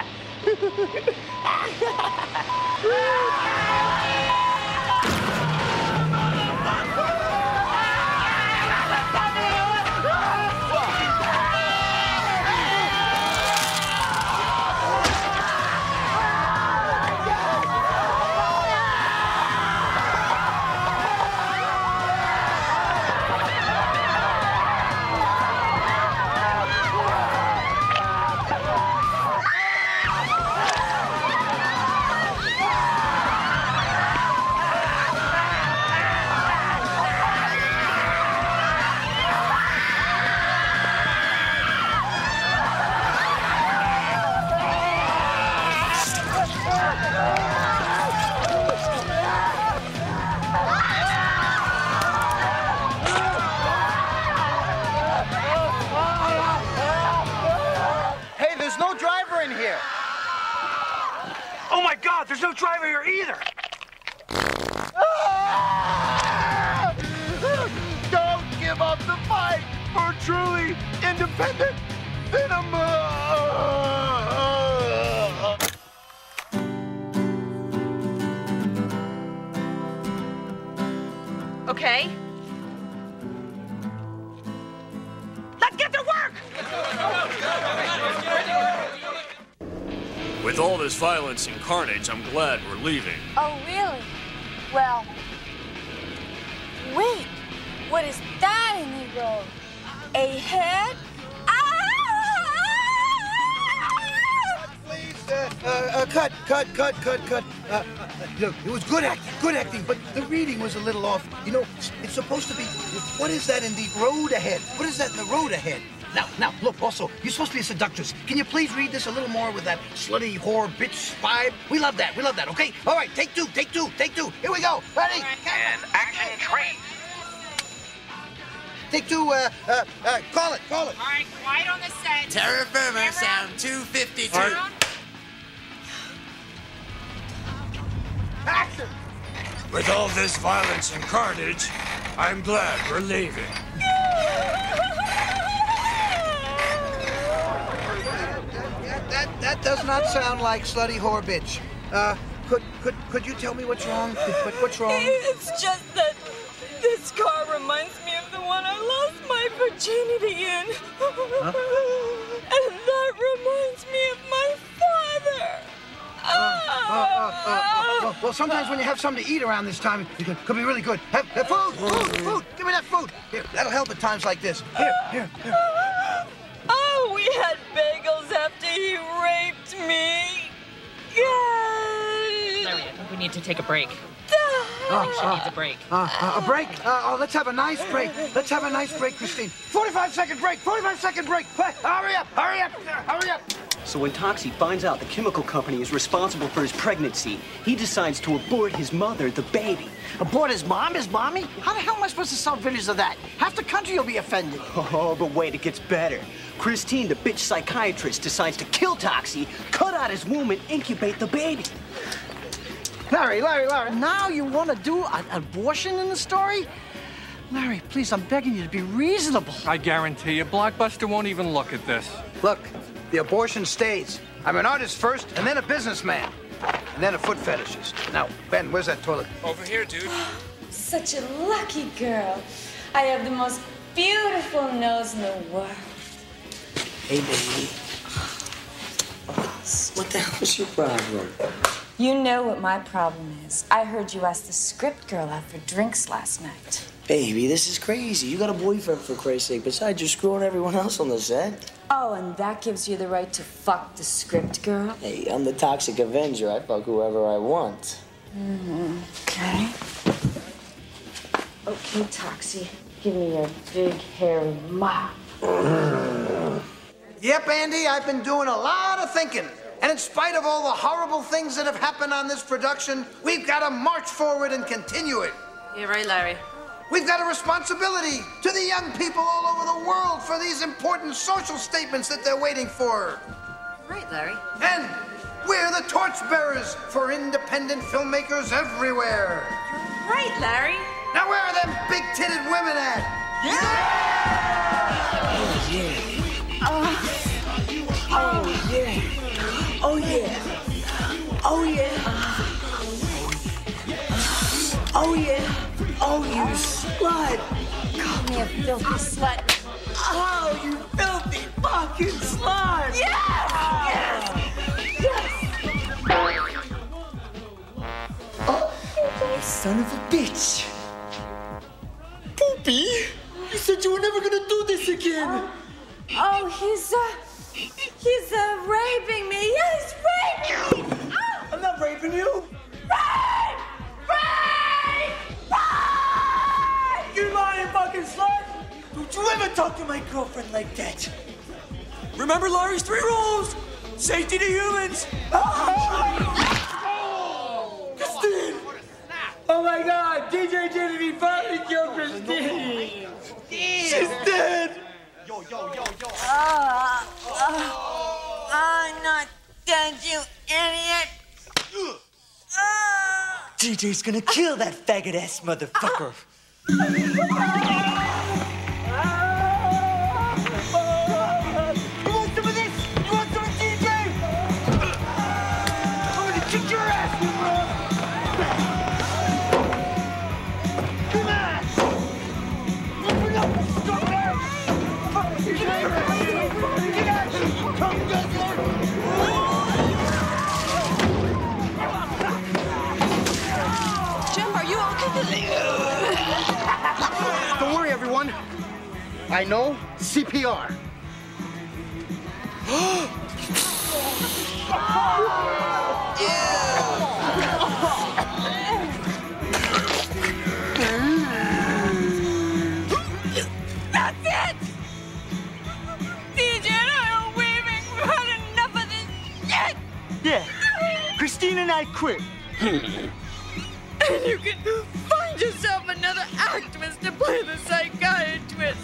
Oh my God, there's no driver here either. Don't give up the fight for truly independent cinema. Okay. Let's get to work! With all this violence and carnage, I'm glad we're leaving. Oh, really? Well, wait. What is that in the road? A head? Please, uh, uh, uh, cut, cut, cut, cut, cut. Uh, uh, look, it was good acting, good acting, but the reading was a little off. You know, it's supposed to be, what is that in the road ahead? What is that in the road ahead? Now, now, look, also, you're supposed to be a seductress. Can you please read this a little more with that slutty whore bitch vibe? We love that, we love that, okay? All right, take two, take two, take two. Here we go, ready? And action train. Take two, uh, uh, uh, call it, call it. All right, quiet on the set. Terra Firma, sound two fifty-two. Action! With all this violence and carnage, I'm glad we're leaving. That, that does not sound like slutty whore bitch. Uh, could, could, could you tell me what's wrong? What, what's wrong? It's just that this car reminds me of the one I lost my virginity in. Huh? And that reminds me of my father. Uh, uh, uh, uh, well, well, sometimes when you have something to eat around this time, it could, could be really good. Have, have food, food, food. Give me that food. Here, that'll help at times like this. Here, here, here. Oh, we had bagels after he raped me. Larry, I think we need to take a break. Oh, she uh, needs a break. Uh, uh, a break? Uh, oh, let's have a nice break. Let's have a nice break, Christine. forty-five second break, forty-five second break. Hey, hurry up, hurry up, hurry up. So when Toxie finds out the chemical company is responsible for his pregnancy, he decides to abort his mother, the baby. Abort his mom, his mommy? How the hell am I supposed to sell videos of that? Half the country will be offended. Oh, but wait, it gets better. Christine, the bitch psychiatrist, decides to kill Toxie, cut out his womb, and incubate the baby. Larry, Larry, Larry, now you want to do an abortion in the story? Larry, please, I'm begging you to be reasonable. I guarantee you, Blockbuster won't even look at this. Look, the abortion stays. I'm an artist first, and then a businessman, and then a foot fetishist. Now, Ben, where's that toilet? Over here, dude. Such a lucky girl. I have the most beautiful nose in the world. Hey, baby. What the hell is your problem? You know what my problem is. I heard you ask the script girl out for drinks last night. Baby, this is crazy. You got a boyfriend, for Christ's sake. Besides, you're screwing everyone else on the set. Oh, and that gives you the right to fuck the script girl? Hey, I'm the Toxic Avenger. I fuck whoever I want. Mm-hmm. Okay. Okay, Toxie. Give me your big, hairy mouth. Yep, Andy, I've been doing a lot of thinking. And in spite of all the horrible things that have happened on this production, we've got to march forward and continue it. You're right, Larry. We've got a responsibility to the young people all over the world for these important social statements that they're waiting for. You're right, Larry. And we're the torchbearers for independent filmmakers everywhere. You're right, Larry. Now where are them big-titted women at? Yeah! Oh, yeah. Oh, yeah. Oh, yeah. Oh, yeah. Oh, you slut. Call me a filthy slut. Oh, you filthy fucking slut. Yes! Yes! Yes! Oh, son of a bitch. Poopy, you said you were never gonna do this again. Uh, oh, he's, uh, he's, uh, raping me. Yes, raping me. Oh. I'm not raping you. Rape! Rape! Rape! You lying fucking slut. Don't you ever talk to my girlfriend like that. Remember Larry's three rules. Safety to humans. Oh. Christine. Oh my God, D J Genevieve finally killed Christine. She's dead. Yo, yo, yo, yo. Uh, uh, I'm not dead, you idiot. Uh. D J's gonna kill that faggot ass motherfucker. You want some of this? You want some of D J? I'm gonna kick your ass, you bro. Come on! Open up, scumbag! Get out! Get out! Come, Guzzler! Jim, are you okay? Don't worry, everyone. I know C P R. That's it! D J and I are leaving. We've had enough of this shit! Yeah, Christine and I quit. And you can find yourself another actress to play the psychiatrist.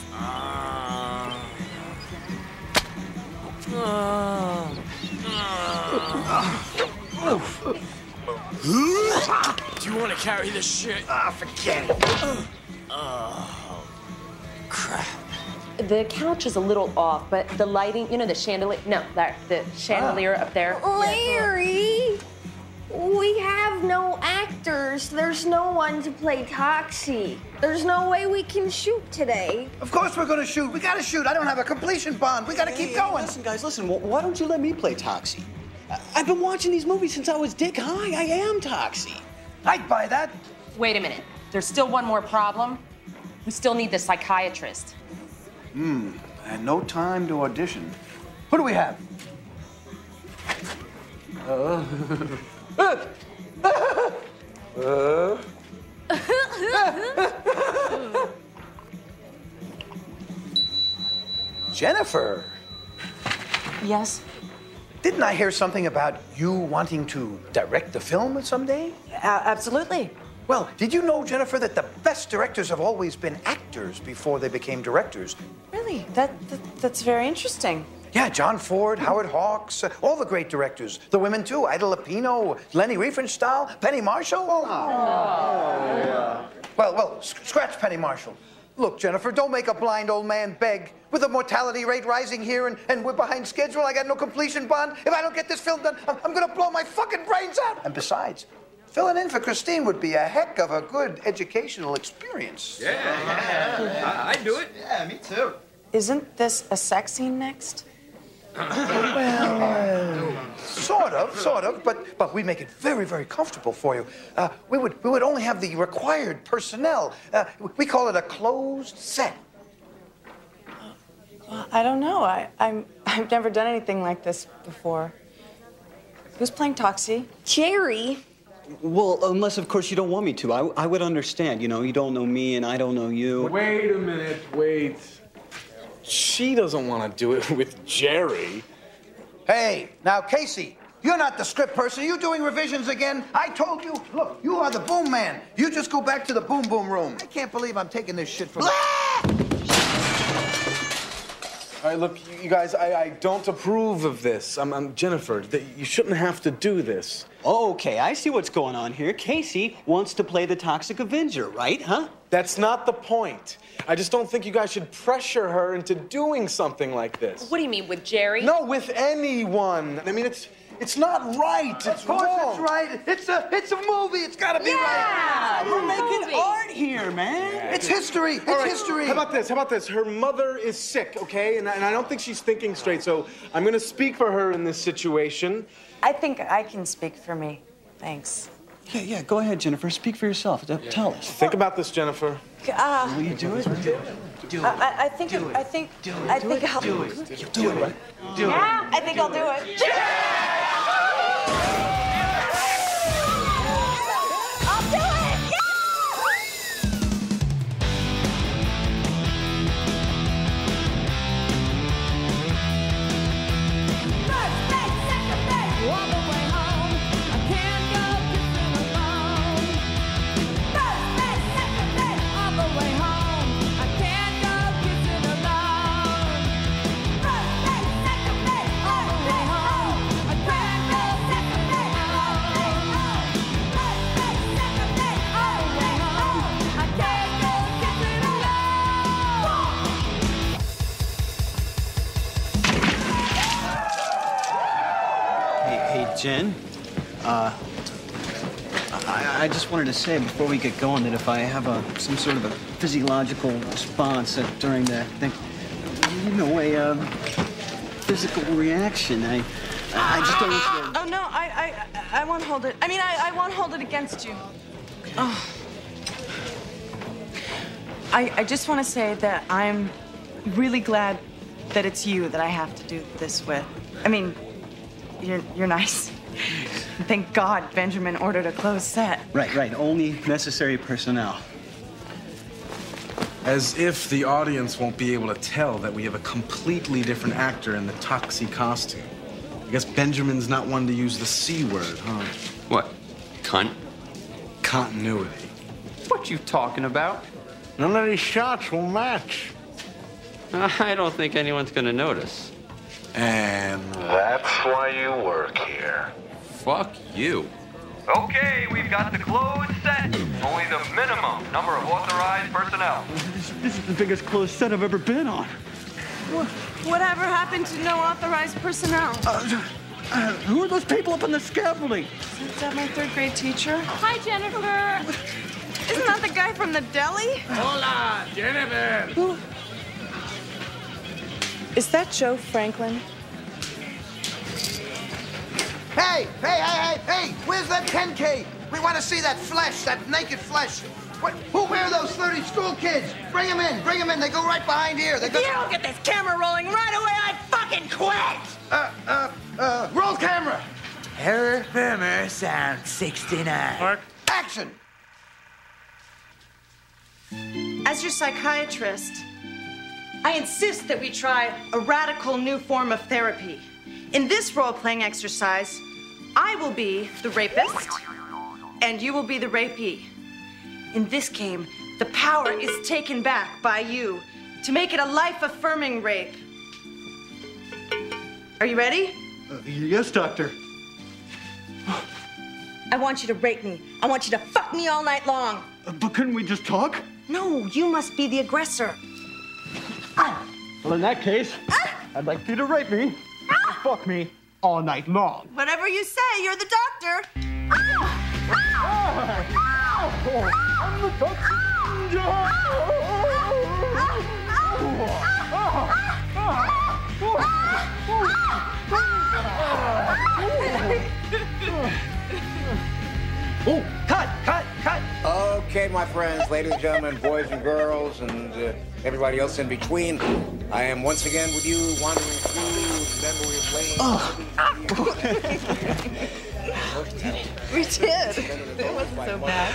Do you want to carry this shit? Ah, forget it. Oh, crap. The couch is a little off, but the lighting, you know, the chandelier, no, that, the chandelier up there. Larry, we have no actors. There's no one to play Toxie. There's no way we can shoot today. Of course we're gonna shoot. We gotta shoot. I don't have a completion bond. We gotta Hey, keep hey, going. Listen, guys, listen. Wh- Why don't you let me play Toxie? I- I've been watching these movies since I was dick high. I am Toxie. I'd buy that. Wait a minute. There's still one more problem. We still need the psychiatrist. Hmm. And no time to audition. Who do we have? Uh. uh. Jennifer. Yes? Didn't I hear something about you wanting to direct the film someday? Uh, absolutely. Well, did you know, Jennifer, that the best directors have always been actors before they became directors? Really? That, that that's very interesting. Yeah, John Ford, Howard Hawks, uh, all the great directors. The women, too. Ida Lupino, Leni Riefenstahl, Penny Marshall. Oh, oh yeah. Well, well, sc scratch Penny Marshall. Look, Jennifer, don't make a blind old man beg. With the mortality rate rising here and, and we're behind schedule, I got no completion bond. If I don't get this film done, I'm, I'm gonna blow my fucking brains out. And besides, filling in for Christine would be a heck of a good educational experience. Yeah, yeah. I, I'd do it. Yeah, me too. Isn't this a sex scene next? Well, uh, sort of, sort of, but but we make it very, very comfortable for you. Uh, we would we would only have the required personnel. Uh, we call it a closed set. Well, I don't know. I, I'm I've never done anything like this before. Who's playing Toxie? Jerry. Well, unless, of course, you don't want me to. I, I would understand. You know, you don't know me and I don't know you. Wait a minute, wait. She doesn't want to do it with Jerry. Hey, now, Casey, you're not the script person. Are you doing revisions again? I told you. Look, you are the boom man. You just go back to the boom boom room. I can't believe I'm taking this shit from... All right, look, you guys, I, I don't approve of this. I'm, I'm Jennifer. You shouldn't have to do this. Okay, I see what's going on here. Casey wants to play the Toxic Avenger, right, huh? That's not the point. I just don't think you guys should pressure her into doing something like this. What do you mean, with Jerry? No, with anyone. I mean, it's it's not right. It's of course wrong. It's right. It's a it's a movie. It's got to be yeah, right. We're making movie. art here, man. Yeah. It's history. It's right. history. How about this? How about this? Her mother is sick, okay? And I, and I don't think she's thinking straight, so I'm going to speak for her in this situation. I think I can speak for me. Thanks. Yeah, yeah, go ahead, Jennifer. Speak for yourself. Yeah. Tell us. Think about this, Jennifer. Uh, Will you do it? Do it. Do it. I, I think. Do it. I think. Do it. I do think it. I'll do it. Do it. Right? Do yeah, it. I think I'll do it. Yeah! I'll do it. Yeah! First base, second base, all the way home. I can't go kissing alone. First base, second base, all the way home. I can't go kissing alone. First base, second base, all the way home. I can't go second base, all the way home. First base, second base, all the way home. I can't go kissing alone. Hey, hey, Jen. Uh, I, I just wanted to say before we get going that if I have a some sort of a physiological response uh, during the thing, you know, a uh, physical reaction, I, I just don't want you to... Oh no, I, I, I won't hold it. I mean, I, I won't hold it against you. Oh. I, I just want to say that I'm really glad that it's you that I have to do this with. I mean, you're you're nice. Thank God Benjamin ordered a closed set. Right, right. Only necessary personnel. As if the audience won't be able to tell that we have a completely different actor in the Toxie costume. I guess Benjamin's not one to use the C word, huh? What? Cunt? Continuity. What you talking about? None of these shots will match. I don't think anyone's gonna notice. And that's why you work here. Fuck you. Okay, we've got the closed set. Only the minimum number of authorized personnel. This, this is the biggest closed set I've ever been on. What, whatever happened to no authorized personnel? Uh, uh, who are those people up on the scaffolding? Is that my third grade teacher? Hi, Jennifer. Isn't that the guy from the deli? Hola, Jennifer. Who? Is that Joe Franklin? Hey, hey, hey, hey, hey, where's that ten K? We want to see that flesh, that naked flesh. What, who were those thirty school kids? Bring them in, bring them in. They go right behind here. They If go... you don't get this camera rolling right away, I fucking quit! Uh, uh, uh, roll camera. Error firmer, sound sixty-nine. Mark. Action. As your psychiatrist, I insist that we try a radical new form of therapy. In this role-playing exercise, I will be the rapist, and you will be the rapee. In this game, the power is taken back by you to make it a life-affirming rape. Are you ready? Uh, yes, Doctor. I want you to rape me. I want you to fuck me all night long. Uh, but couldn't we just talk? No, you must be the aggressor. Well, in that case, I'd like you to rape me and fuck me all night long. Whatever you say, you're the doctor. I'm the Oh, cut, cut, cut. Okay, my friends, ladies and gentlemen, boys and girls, and uh, everybody else in between. I am once again with you, wandering through the memory lane. We did. It wasn't so bad.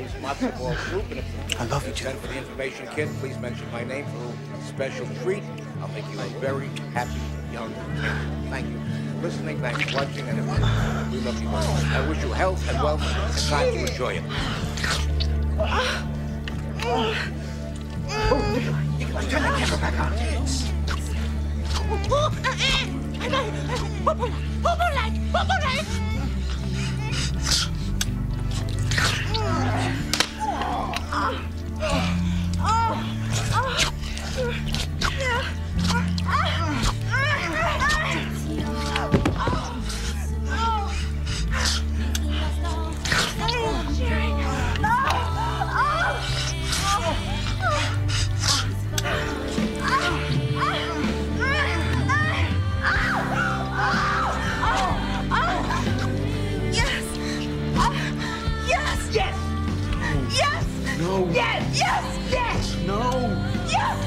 I love you, Jen. For the information kit, please mention my name for a special treat. I'll make you a very happy young man. Thank you for listening, thanks for watching, and we love you. I wish you health and wealth and time to enjoy it. Oh, turn the camera back on. Yes! Yes! Yes! No! Yes!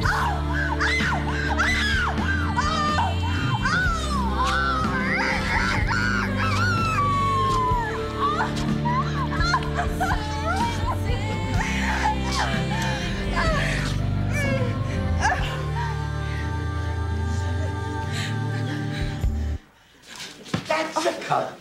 That's a cut.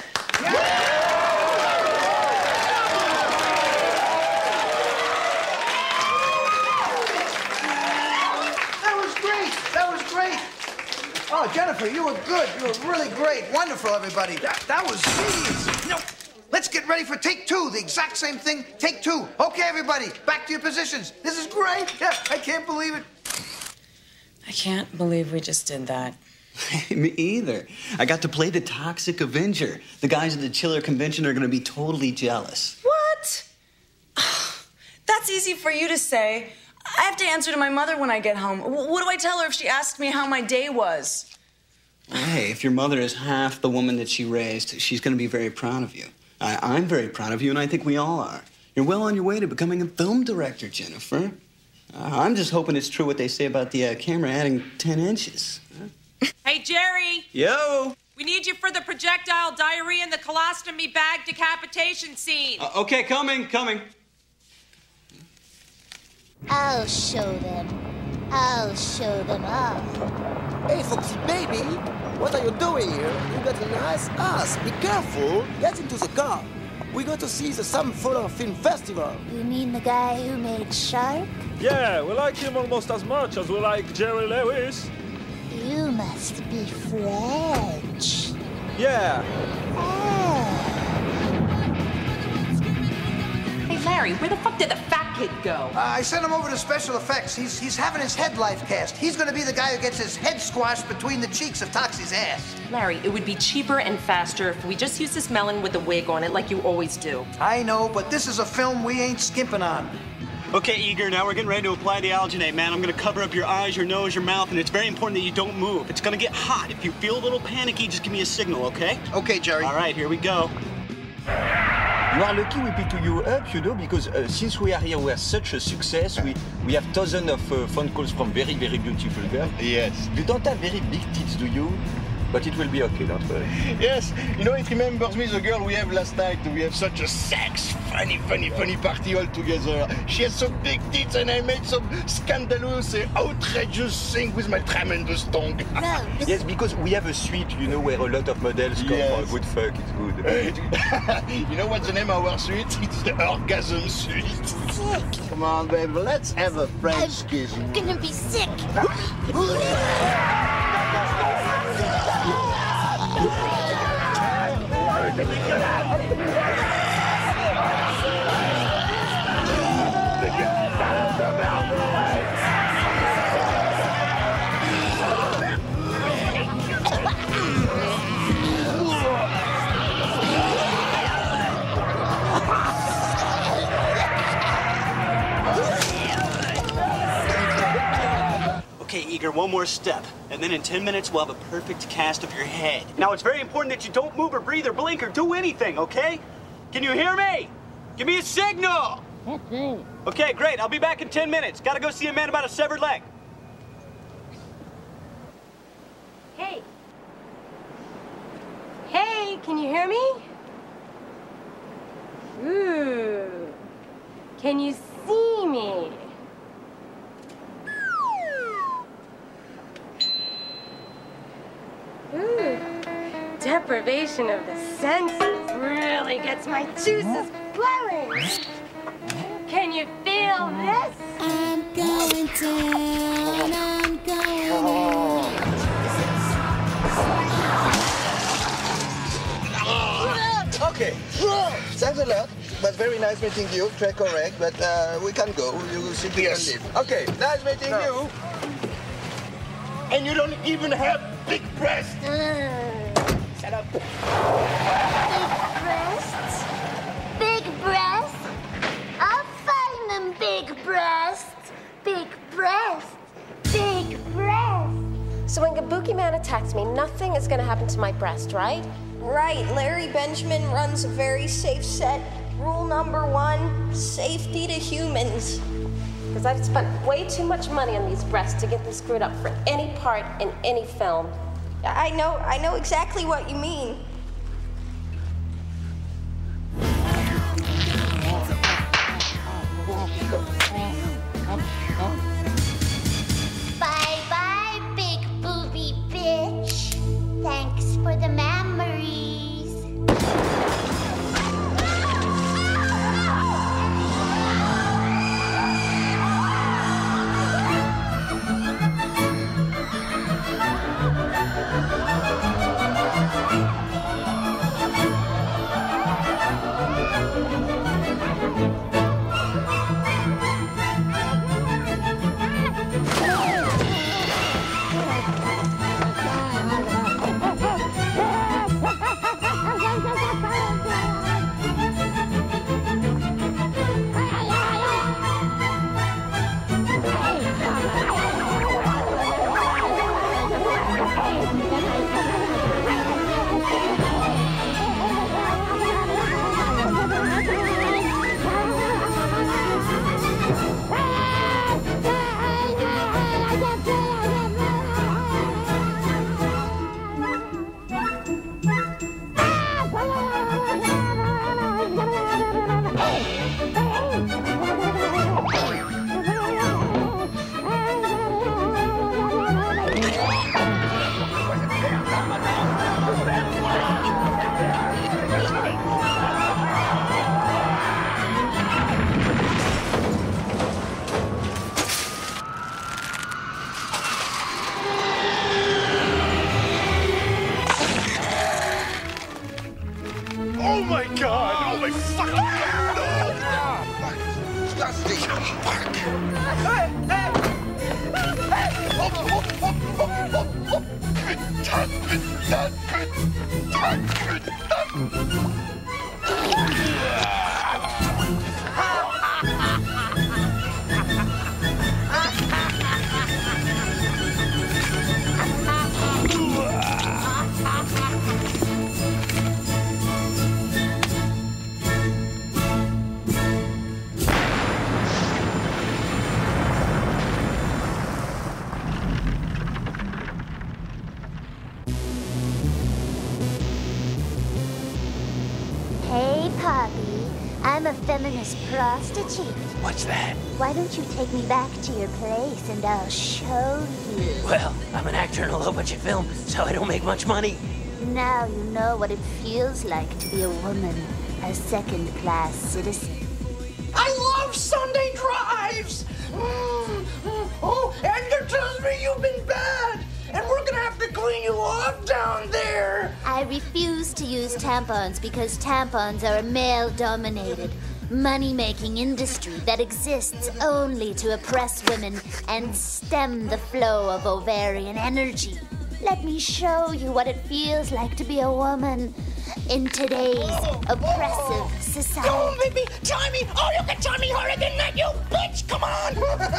Oh, Jennifer, you were good. You were really great. Wonderful, everybody. That, that was genius. You know, let's get ready for take two. The exact same thing. Take two. Okay, everybody, back to your positions. This is great. Yeah, I can't believe it. I can't believe we just did that. Me either. I got to play the Toxic Avenger. The guys at the Chiller Convention are going to be totally jealous. What? That's easy for you to say. I have to answer to my mother when I get home. What do I tell her if she asks me how my day was? Hey, if your mother is half the woman that she raised, she's going to be very proud of you. I, I'm very proud of you, and I think we all are. You're well on your way to becoming a film director, Jennifer. Uh, I'm just hoping it's true what they say about the uh, camera adding ten inches. Huh? Hey, Jerry. Yo. We need you for the projectile diarrhea and the colostomy bag decapitation scene. Uh, okay, coming, coming. I'll show them. I'll show them up. Hey, Foxy baby, what are you doing here? You got a nice ass. Be careful. Get into the car. We're going to see the Sam Fuller Film Festival. You mean the guy who made Shark? Yeah, we like him almost as much as we like Jerry Lewis. You must be French. Yeah. Oh. Hey, Larry, where the fuck did the fat kid go? Uh, I sent him over to special effects. He's he's having his head life cast. He's going to be the guy who gets his head squashed between the cheeks of Toxie's ass. Larry, it would be cheaper and faster if we just use this melon with a wig on it like you always do. I know, but this is a film we ain't skimping on. Okay, Eager, now we're getting ready to apply the alginate, man. I'm gonna cover up your eyes, your nose, your mouth, and it's very important that you don't move. It's gonna get hot. If you feel a little panicky, just give me a signal, okay? Okay, Jerry. All right, here we go. You are lucky we picked you up, you know, because uh, since we are here, we are such a success. We we have thousands of uh, phone calls from very, very beautiful girls. Yes. You don't have very big tits, do you? But it will be okay, don't worry. Yes, you know, it remembers me the girl we have last night. We have such a sex, funny, funny, funny party all together. She has so big tits and I made some scandalous, uh, outrageous thing with my tremendous tongue. Yes, because we have a suite, you know, where a lot of models come Yes. for a good fuck. It's good. You know what's the name of our suite? It's the orgasm suite. Sick. Come on, baby, let's have a French kiss. I'm gonna be sick. Okay, Eager, one more step. And then in ten minutes, we'll have a perfect cast of your head. Now, it's very important that you don't move or breathe or blink or do anything, okay? Can you hear me? Give me a signal! Okay. Okay, great. I'll be back in ten minutes. Gotta go see a man about a severed leg. Hey. Hey, can you hear me? Ooh. Can you see me? Ooh. Deprivation of the senses really gets my juices flowing. Can you feel this? I'm going down, I'm going Okay. Thanks a lot. It was very nice meeting you. Très correct, but uh, we can go. You simply Yes. can leave. Okay, nice meeting No. you. And you don't even have big breasts. Shut up. Big breasts? Big breasts? I'll find them big breasts. Big breasts. Big breasts. So when Kabuki Man attacks me, nothing is gonna happen to my breast, right? Right, Larry Benjamin runs a very safe set. Rule number one, safety to humans. Because I've spent way too much money on these breasts to get them screwed up for any part in any film. I know, I know exactly what you mean. Bye bye, big booby bitch. Thanks for the memories. Oh my god! Oh my fucking god! No! Disgusting! Fuck! Hey! Hey! Hop, hop, hop, hop, hop, hop! Done, done, done, done. ravenous prostitute. What's that? Why don't you take me back to your place and I'll show you? Well, I'm an actor in a low-budget film, so I don't make much money. Now you know what it feels like to be a woman, a second-class citizen. I love Sunday drives! Mm, mm, oh, Edgar tells me you've been bad, and we're gonna have to clean you off down there. I refuse to use tampons because tampons are a male-dominated, money-making industry that exists only to oppress women and stem the flow of ovarian energy. Let me show you what it feels like to be a woman in today's oppressive society. Oh, baby, tie me! Oh, you can tie me harder than that, you bitch! Come on!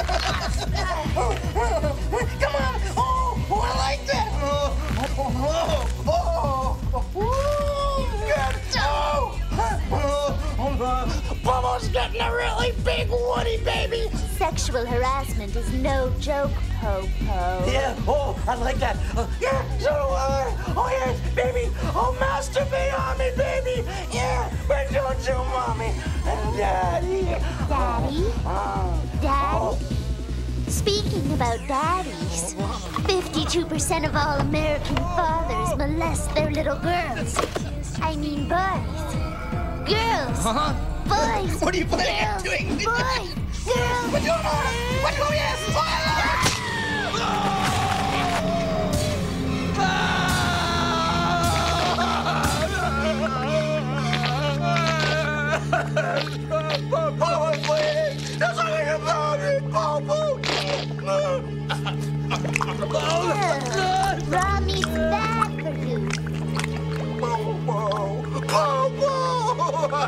Come on! Oh, oh, I like that! Oh, oh, oh, oh, oh, good! Oh, oh, oh, Bubba's getting a really big woody, baby! Sexual harassment is no joke, Popo. Yeah, oh, I like that. Uh, yeah, so, uh, oh, yes, baby. Oh, masturbate on me, baby. Yeah, but don't you, mommy and daddy. Daddy? Oh, Daddy? Speaking about daddies, fifty-two percent of all American fathers molest their little girls. I mean boys. Girls. Uh-huh. Boys. What are you planning on doing? Boys. Girls. What's going on? What's going on? Yes, fire! Papa, please! Do something about it, Papa! Raw meat's bad for you. Papa! Papa!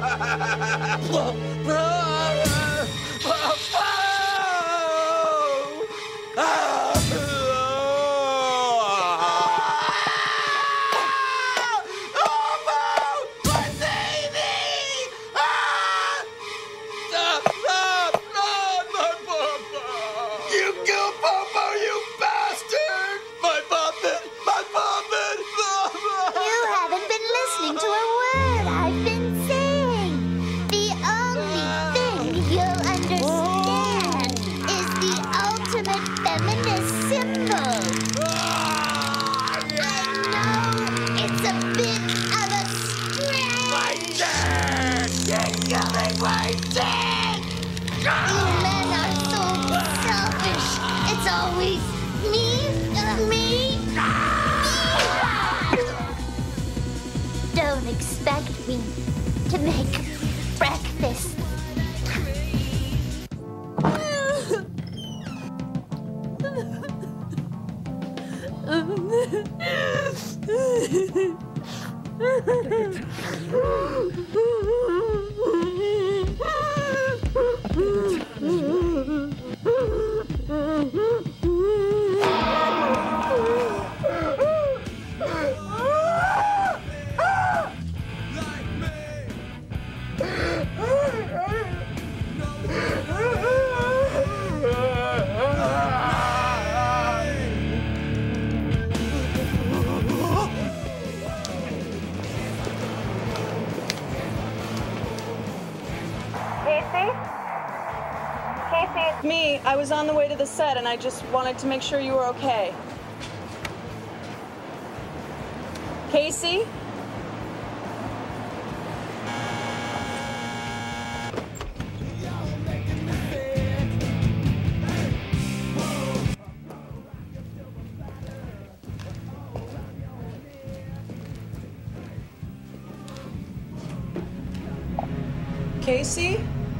Don't expect me to make breakfast. It's me. I was on the way to the set, and I just wanted to make sure you were okay. Casey? Casey?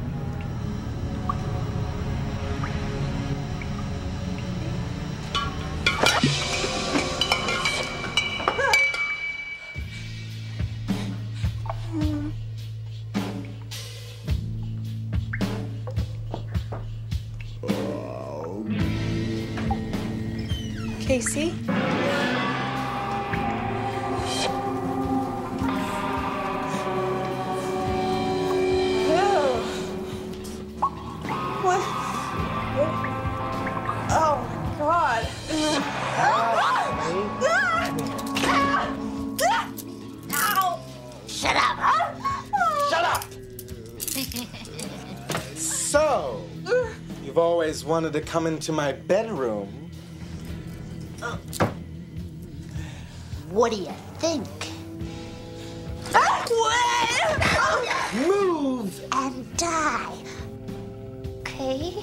Casey? What? Oh, my God. Ow! Shut up! Shut up! So, you've always wanted to come into my bedroom. What do you think? Move and die. Okay?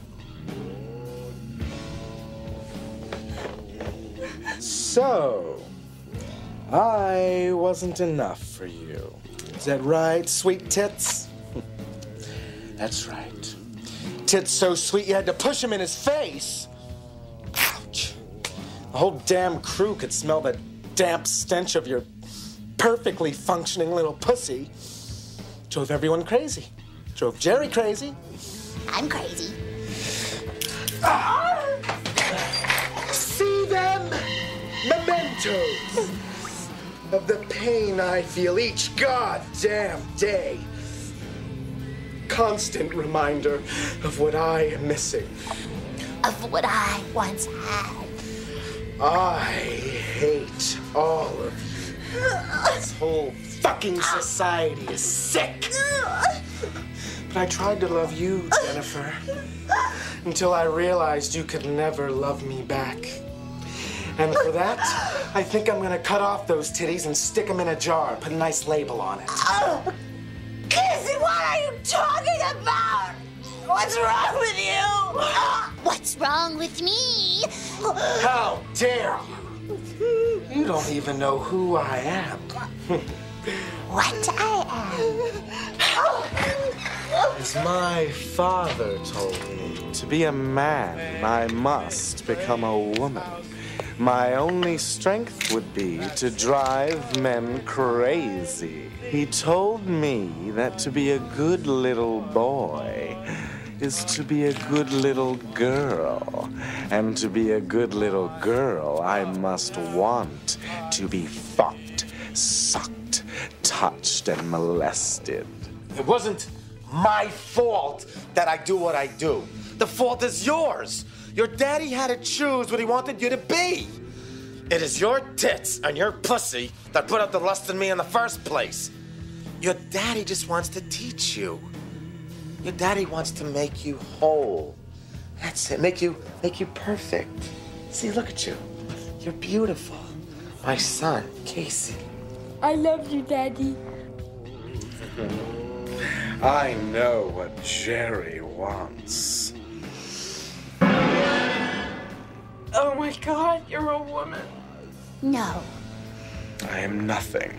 So, I wasn't enough for you. Is that right, sweet tits? That's right. Tits so sweet you had to push him in his face. Ouch. The whole damn crew could smell the damp stench of your perfectly functioning little pussy. Drove everyone crazy. Drove Jerry crazy. I'm crazy. Ah! See them? Mementos of the pain I feel each goddamn day. Constant reminder of what I am missing. Of what I once had. I hate all of you. This whole fucking society is sick. But I tried to love you, Jennifer, until I realized you could never love me back. And for that, I think I'm gonna cut off those titties and stick them in a jar, put a nice label on it. Kissy, what are you talking about? What's wrong with you? What's wrong with me? How dare you? You don't even know who I am. What I As my father told me, to be a man, I must become a woman. My only strength would be to drive men crazy. He told me that to be a good little boy is to be a good little girl. And to be a good little girl, I must want to be fucked, sucked, touched, and molested. It wasn't my fault that I do what I do. The fault is yours. Your daddy had to choose what he wanted you to be. It is your tits and your pussy that put out the lust in me in the first place. Your daddy just wants to teach you. Your daddy wants to make you whole. That's it. Make you, make you perfect. See, look at you. You're beautiful. My son, Casey. I love you, Daddy. I know what Jerry wants. Oh my God, you're a woman. No. I am nothing.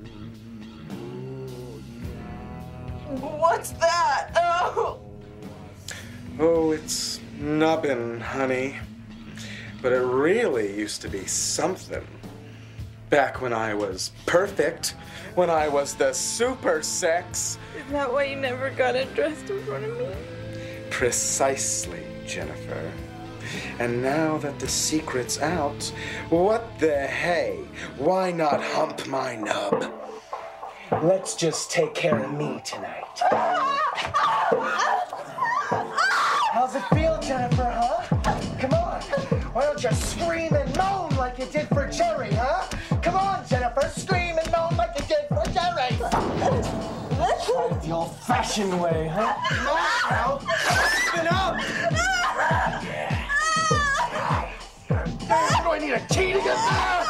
What's that? Oh! Oh, it's nubbin, honey. But it really used to be something. Back when I was perfect, when I was the super sex. Is that why you never got undressed in front of me? Precisely, Jennifer. And now that the secret's out, what the hey? Why not hump my nub? Let's just take care of me tonight. How's it feel, Jennifer, huh? Come on. Why don't you scream and moan like you did for Jerry, huh? Come on, Jennifer, scream and moan like you did for Jerry. Try it the old-fashioned way, huh? Come on, now. Spin up. Yeah. What do I need a key to get there?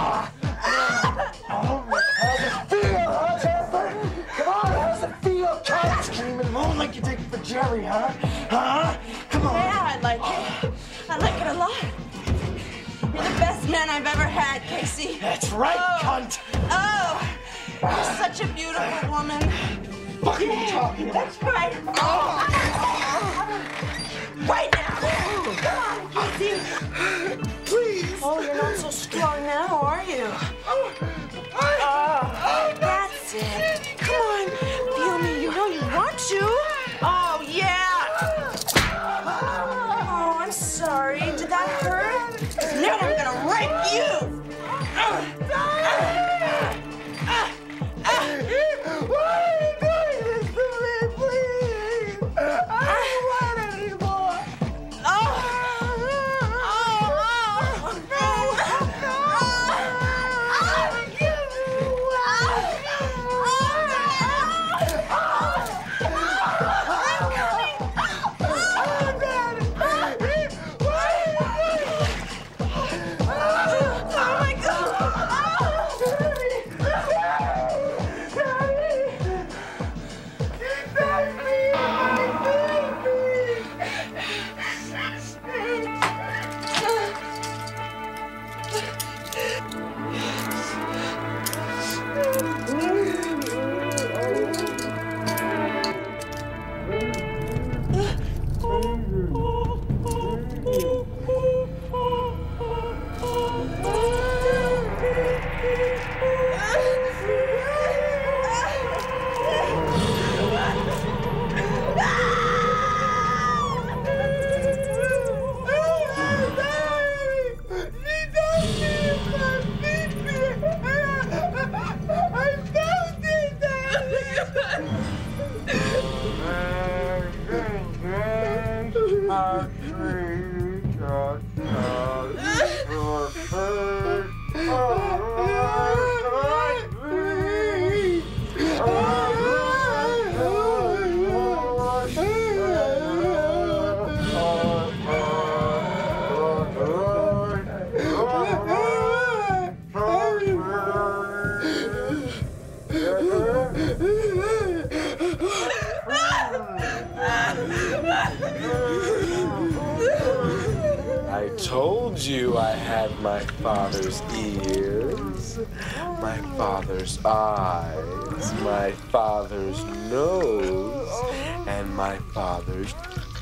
How's it feel, huh, Jennifer? Come on, how's it feel? Can't scream and moan like you did for Jerry, huh? Huh? Come on. Yeah, I like it. I like it a lot. You're the best man I've ever had, Casey. That's right, oh. cunt. Oh, you're such a beautiful woman. What are you talking about? That's right. Oh. Right now. Come on, Casey. Please. Oh, you're not so strong now, are you? Oh, that's it. Come on, feel me. You know you want to. Oh, yeah. Oh, I'm sorry. Did that hurt? Now I'm gonna rape you. Why are you doing this to me, please? I told you I had my father's ears, my father's eyes, my father's nose, and my father's...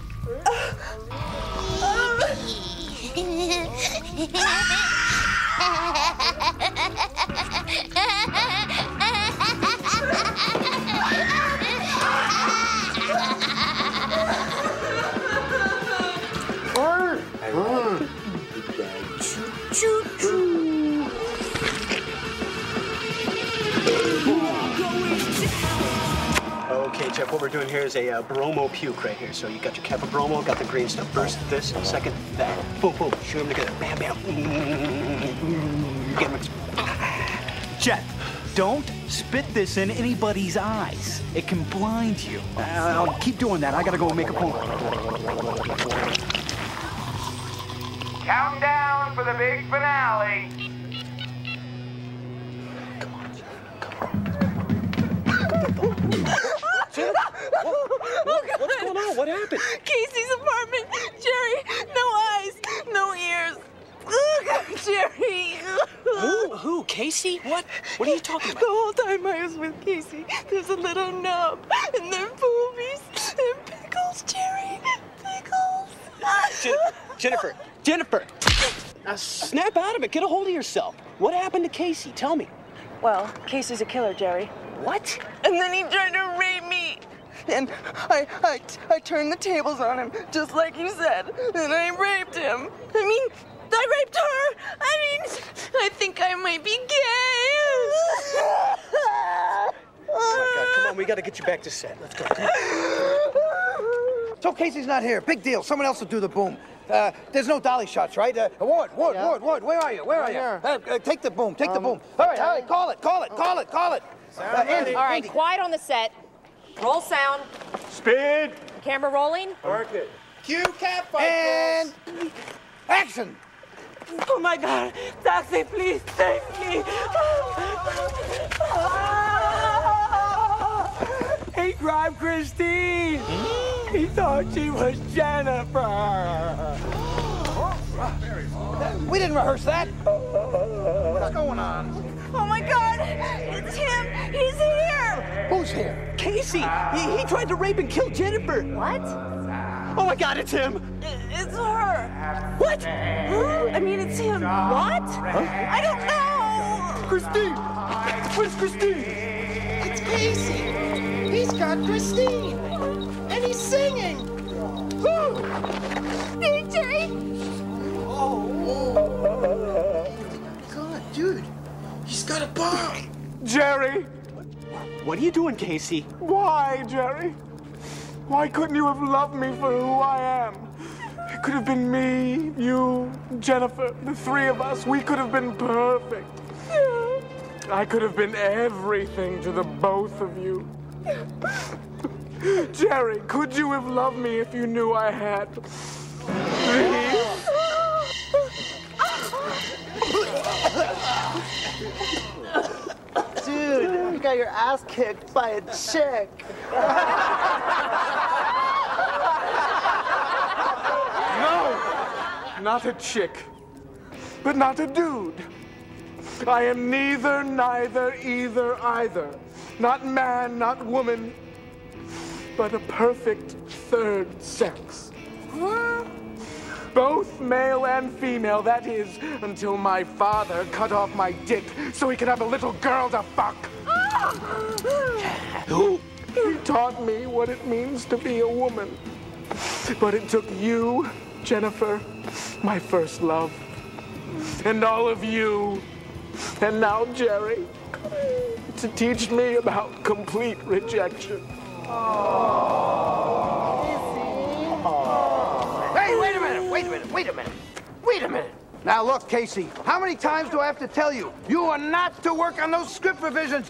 Okay, Jeff, what we're doing here is a uh, bromo puke right here. So you got your cap of bromo, got the green stuff. First this, second that. Boom, boom. Shoot them together. Bam, bam. Get them. Jeff, don't spit this in anybody's eyes. It can blind you. Uh, I'll keep doing that. I gotta go and make a point. Countdown for the big finale. What, what's going on? What happened? Casey's apartment. Jerry, no eyes, no ears. Ugh, Jerry. Who? Who? Casey? What? What are you talking about? The whole time I was with Casey, there's a little nub, and then boobies, and pickles, Jerry, pickles. Je Jennifer, Jennifer, now snap out of it. Get a hold of yourself. What happened to Casey? Tell me. Well, Casey's a killer, Jerry. What? And then he tried to rape me. And I, I, I turned the tables on him, just like you said. And I raped him. I mean, I raped her. I mean, I think I might be gay. Oh my God, come on, we gotta get you back to set. Let's go. So Casey's not here. Big deal. Someone else will do the boom. Uh, there's no dolly shots, right? Uh, Ward, Ward, Yeah. Ward, Ward, where are you? Where are Right you? here. Uh, uh, take the boom, take the Um, boom. All right, all right, call it, call it, call it, call it. Uh, Andy, All right, Andy. quiet on the set. Roll sound. Speed. Camera rolling. Work it. Cue cat And action. Oh my God, taxi, please save me. He grabbed Christine. He thought she was Jennifer. We didn't rehearse that. What's going on? Oh my God, it's him. He's here. Who's here? Casey! He, he tried to rape and kill Jennifer! What? Oh my God, it's him! It's her. What? Huh? I mean, it's him. What? I don't know. Christine! Where's Christine? It's Casey. He's got Christine. And he's singing. Woo! Hey, Jerry. Oh. God, dude. He's got a bomb. Jerry. What are you doing, Casey? Why, Jerry? Why couldn't you have loved me for who I am? It could have been me, you, Jennifer, the three of us. We could have been perfect. I could have been everything to the both of you. Jerry, could you have loved me if you knew I had? Dude, you got your ass kicked by a chick. No, not a chick, but not a dude. I am neither, neither, either, either. Not man, not woman, but a perfect third sex. Both male and female, that is, until my father cut off my dick so he could have a little girl to fuck. He taught me what it means to be a woman. But it took you, Jennifer, my first love, and all of you, and now Jerry, to teach me about complete rejection. Oh. wait a minute, wait a minute, wait a minute. Now look, Casey, how many times do I have to tell you? You are not to work on those script revisions.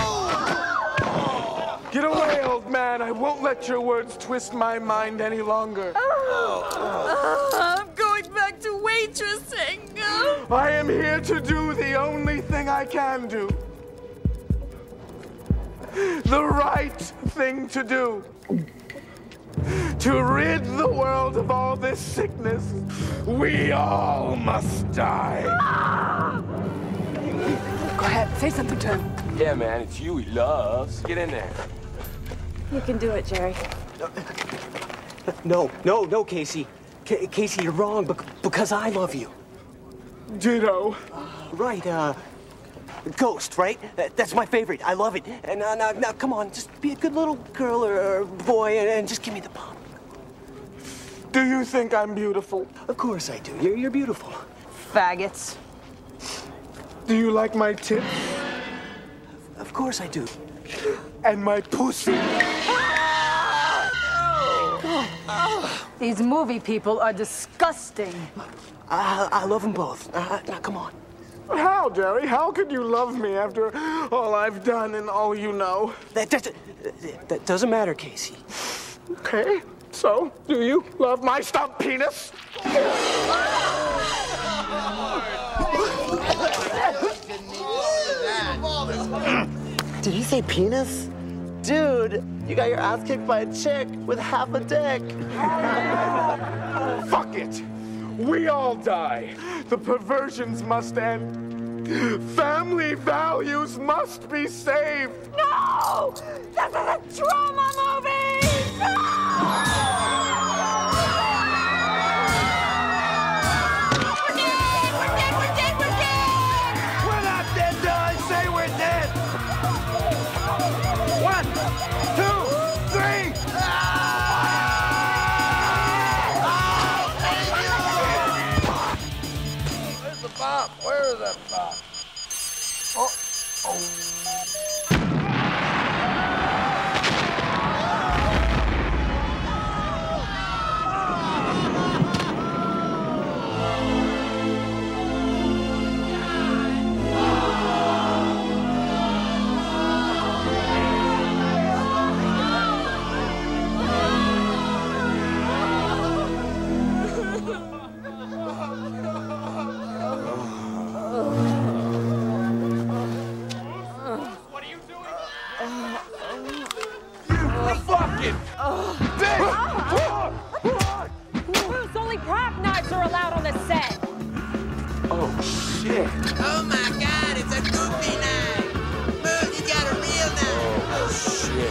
Get away, old man. I won't let your words twist my mind any longer. Oh, I'm going back to waitressing. I am here to do the only thing I can do. The right thing to do. To rid the world of all this sickness, we all must die. Go ahead, say something to him. Yeah, man, it's you he loves. Get in there. You can do it, Jerry. No, no, no, Casey. Ca Casey, you're wrong bec because I love you. Ditto. Right, uh, Ghost, right? That, that's my favorite. I love it. And uh, now, now, come on, just be a good little girl or, or boy and, and just give me the pump. Do you think I'm beautiful? Of course I do. You're, you're beautiful. Faggots. Do you like my tits? Of course I do. And my pussy? These movie people are disgusting. I, I love them both. Uh, now, come on. How, Jerry? How could you love me after all I've done and all you know? That, that, that doesn't matter, Casey. Okay, so do you love my stump penis? Did you say penis? Dude, you got your ass kicked by a chick with half a dick. Fuck it. We all die. The perversions must end. Family values must be saved. No! This is a trauma movie! No! We're dead! We're dead! We're dead! We're dead! We're not dead till I say we're dead. One, two, three. Where's the bomb? Where is that bomb? Oh, oh. Bruce, only prop knives are allowed on the set. Oh, shit. Oh my God, it's a goofy knife. Move, you got a real knife. Oh, shit.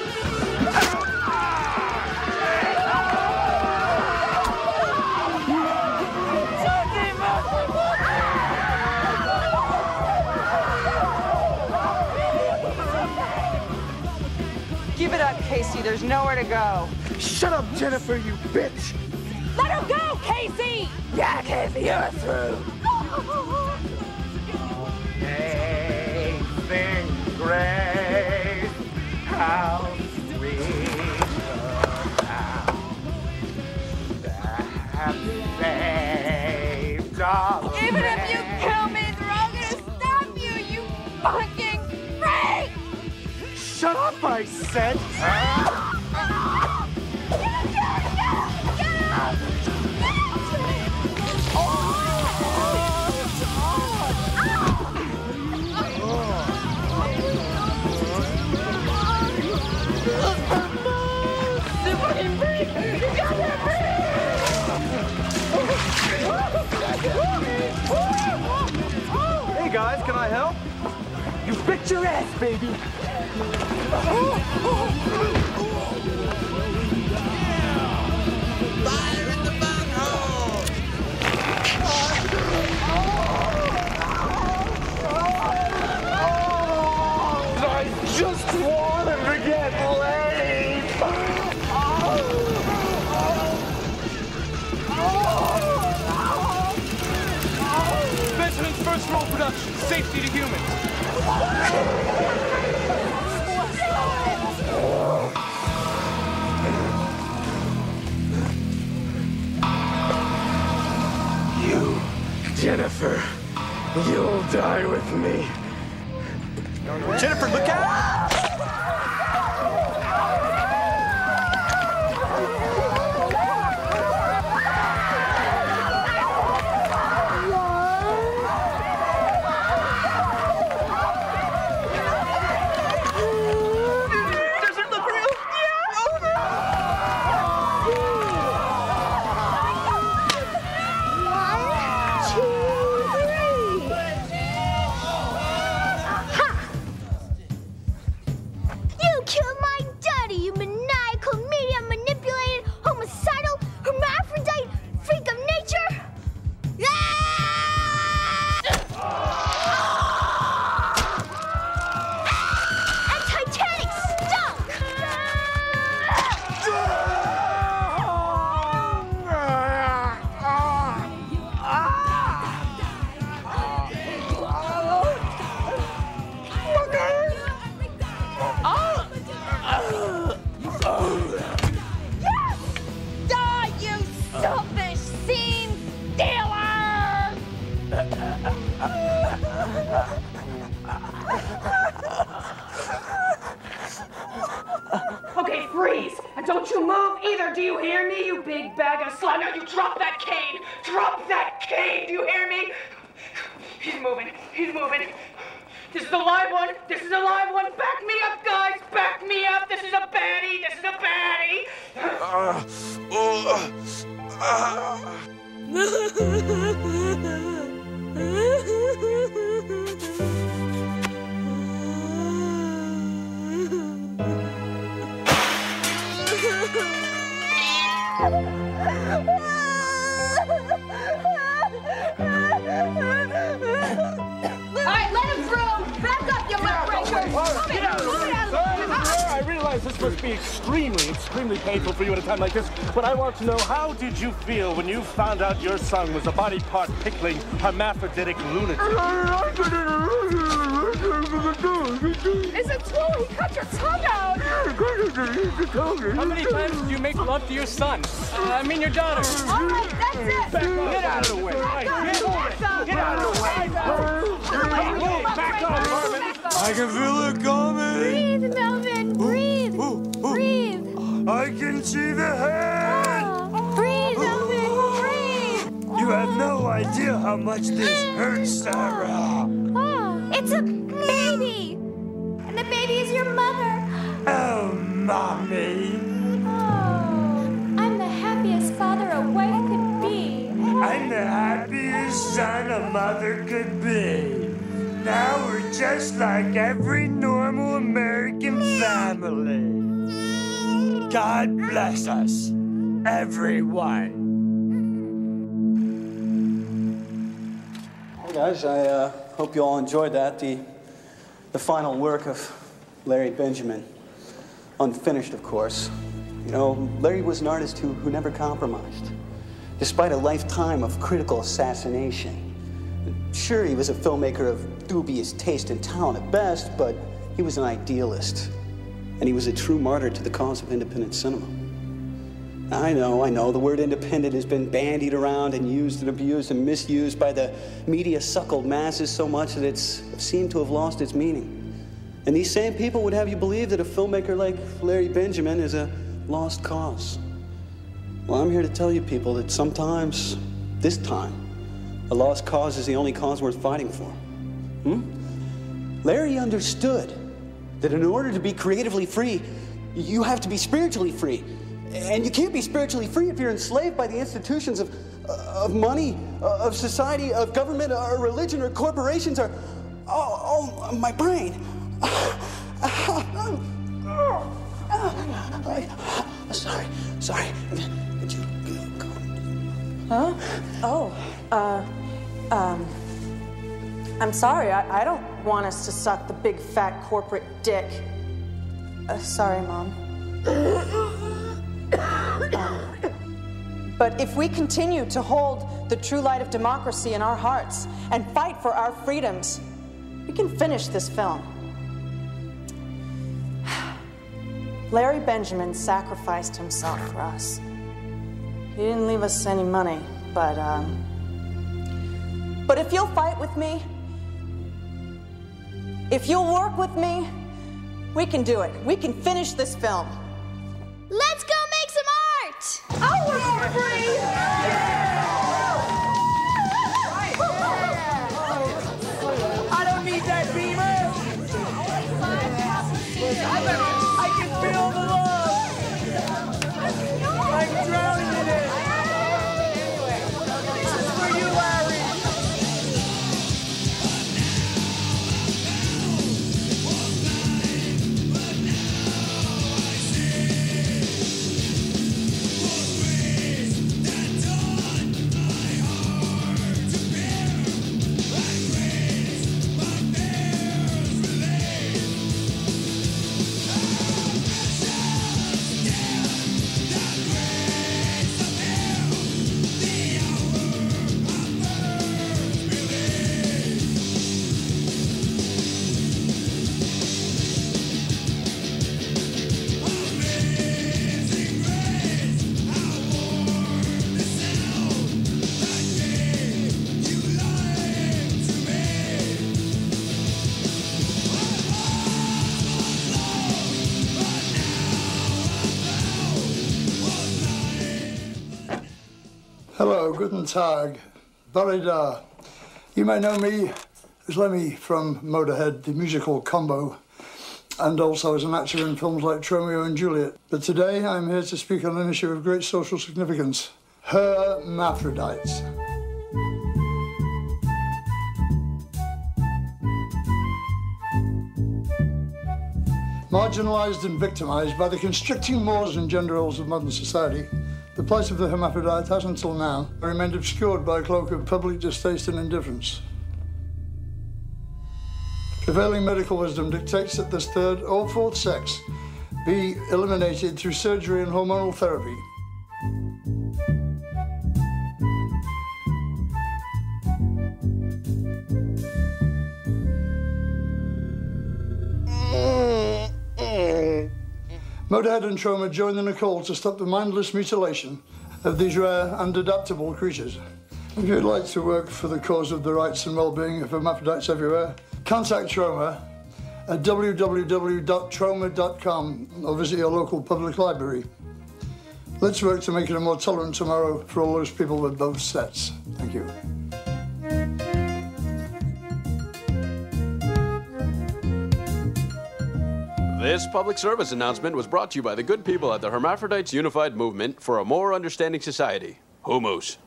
Give it up, Casey. There's nowhere to go. Shut up, Jennifer, you bitch. Let her go, Casey! Yeah, Casey, you're through. Amazing grace, how sweet the sound that saved a Even if you wretch. kill me, they're all gonna stop you, you fucking freak! Shut up, I said. Hey guys, can I help? You bit your ass, baby. Fire in the bunghole. I just wanted to get laid. Benjamin's first roll production, safety to humans. Jennifer, you'll die with me. Jennifer, look out! Okay, freeze! And don't you move either, do you hear me, you big bag of slime? Now you drop that cane! Drop that cane, do you hear me? He's moving, he's moving. This is a live one, this is a live one. Back me up, guys, back me up. This is a baddie, this is a baddie. Uh, oh, uh. Alright, let him through! Back up, you muckrakers! Get out of the way! I realize this must be extremely, extremely painful for you at a time like this, but I want to know, how did you feel when you found out your son was a body part pickling, hermaphroditic lunatic? Is it true? He cut your tongue out! How many times did you make love to your son? Uh, I mean your daughter. All right, that's it! Back up. Get out of the way! Get out of the way! Back up, Marvin! I can feel it coming! Breathe, Melvin! Breathe! Ooh, ooh. Breathe! I can see the head! Oh, breathe, Melvin! Breathe! You have no idea how much this hurts, Sarah! Oh, it's a baby! And the baby is your mother! Oh, Mommy! Oh, I'm the happiest father a wife could be. I'm the happiest son a mother could be. Now we're just like every normal American family. God bless us, everyone. Well, guys, I uh, hope you all enjoyed that. The, the final work of Larry Benjamin. Unfinished, of course. You know, Larry was an artist who, who never compromised, despite a lifetime of critical assassination. Sure, he was a filmmaker of dubious taste and talent at best, but he was an idealist. And he was a true martyr to the cause of independent cinema. I know, I know, the word independent has been bandied around and used and abused and misused by the media-suckled masses so much that it's seemed to have lost its meaning. And these same people would have you believe that a filmmaker like Larry Benjamin is a lost cause. Well, I'm here to tell you people that sometimes, this time, a lost cause is the only cause worth fighting for. Hmm? Larry understood that in order to be creatively free, you have to be spiritually free. And you can't be spiritually free if you're enslaved by the institutions of, uh, of money, uh, of society, of government, or religion, or corporations, or... Oh, oh my brain. Sorry, sorry. Could you go? Huh? Oh, uh, um, I'm sorry. I, I don't want us to suck the big fat corporate dick. Uh, sorry, Mom. um, but if we continue to hold the true light of democracy in our hearts and fight for our freedoms, we can finish this film. Larry Benjamin sacrificed himself for us. He didn't leave us any money, but um, But if you'll fight with me, if you'll work with me, we can do it. We can finish this film. Let's go make some art! Oh, we're free! I don't need that beamer. I can feel the love. I'm drowning in it. This is for you, Larry. Hello, guten Tag, Varida. You may know me as Lemmy from Motorhead, the musical combo, and also as an actor in films like Romeo and Juliet. But today I'm here to speak on an issue of great social significance, hermaphrodites. Marginalised and victimised by the constricting mores and gender roles of modern society, the plight of the hermaphrodite has until now remained obscured by a cloak of public distaste and indifference. Prevailing medical wisdom dictates that this third or fourth sex be eliminated through surgery and hormonal therapy. Motorhead and Troma join in the call to stop the mindless mutilation of these rare and adaptable creatures. If you'd like to work for the cause of the rights and well-being of hermaphrodites everywhere, contact Troma at w w w dot troma dot com or visit your local public library. Let's work to make it a more tolerant tomorrow for all those people with both sets. Thank you. This public service announcement was brought to you by the good people at the Hermaphrodites Unified Movement for a more understanding society. Humus.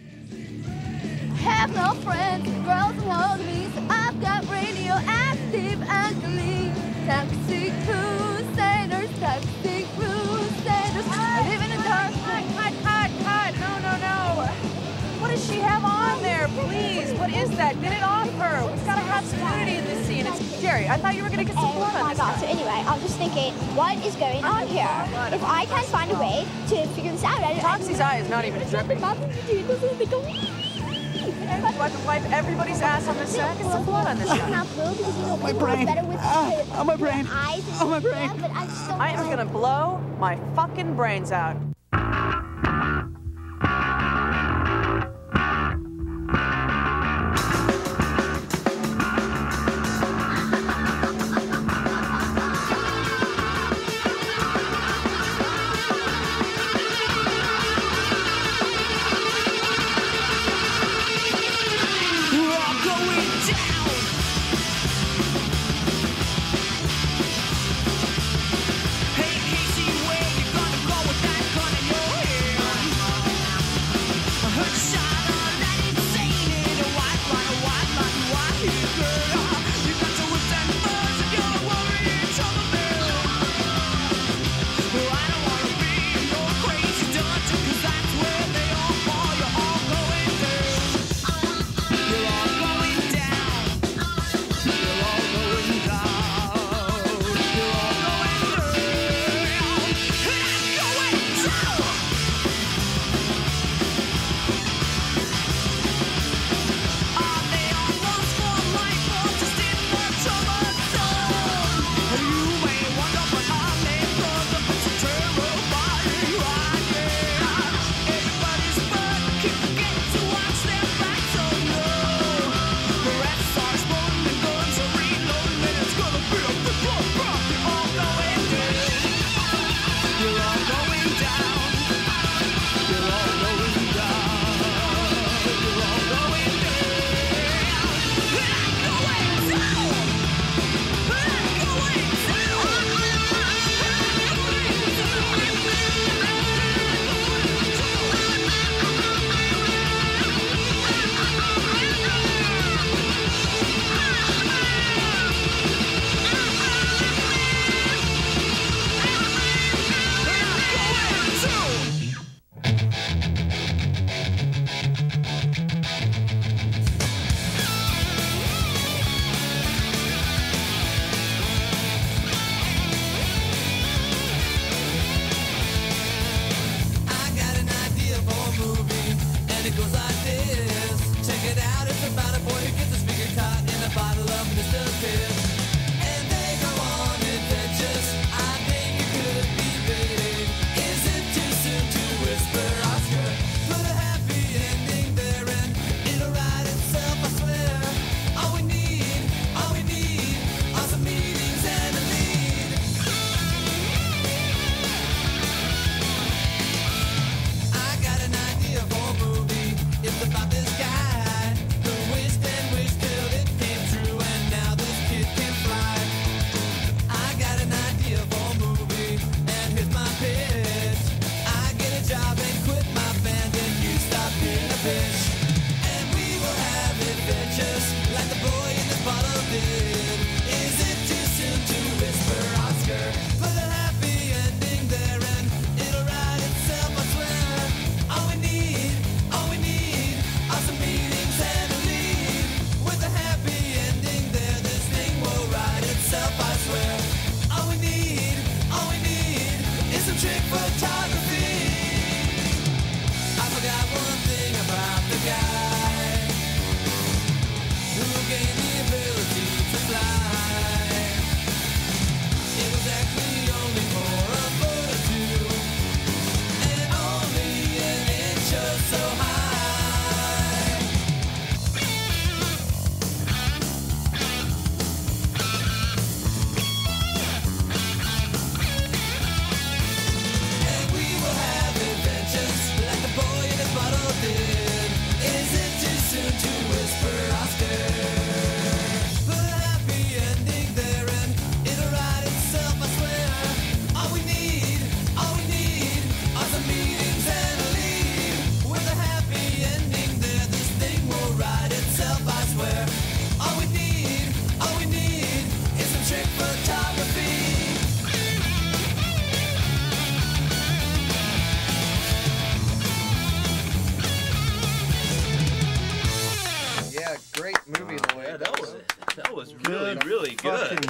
Have no friends, girls and homies. I've got radioactive and clean. Toxic crusaders, toxic crusaders. I live in the dark. Cut, cut, cut, cut. No, no, no. What does she have on there, please? What is that? Get it off her. We've got to have some nudity in this scene. It's Jerry. I thought you were going to get some Oh blood on my this god, guy. so anyway, I was just thinking, what is going on here? If I can't find a way to figure this out, I don't Toxie's eye is not even dripping. Nothing to do, doesn't make a Wipe, wipe everybody's ass on the set. Get some blood on this guy. my brain. Oh, my brain. Oh, my brain. But I just don't I am know. going to blow my fucking brains out.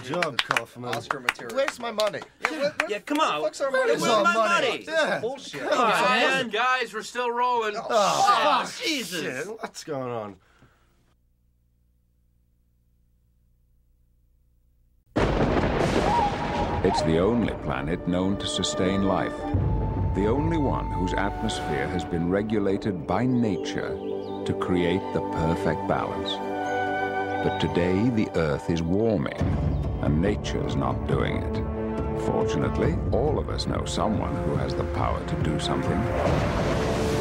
Good job, Kaufman. Oscar material. Where's my money? Yeah, where, Yeah, come on. What's our Where's money? our my money? money? Yeah. Bullshit. Come on, man. Guys, we're still rolling. Oh, Oh, fuck. Jesus. Shit, what's going on? It's the only planet known to sustain life. The only one whose atmosphere has been regulated by nature to create the perfect balance. But today, the Earth is warming, and nature's not doing it. Fortunately, all of us know someone who has the power to do something.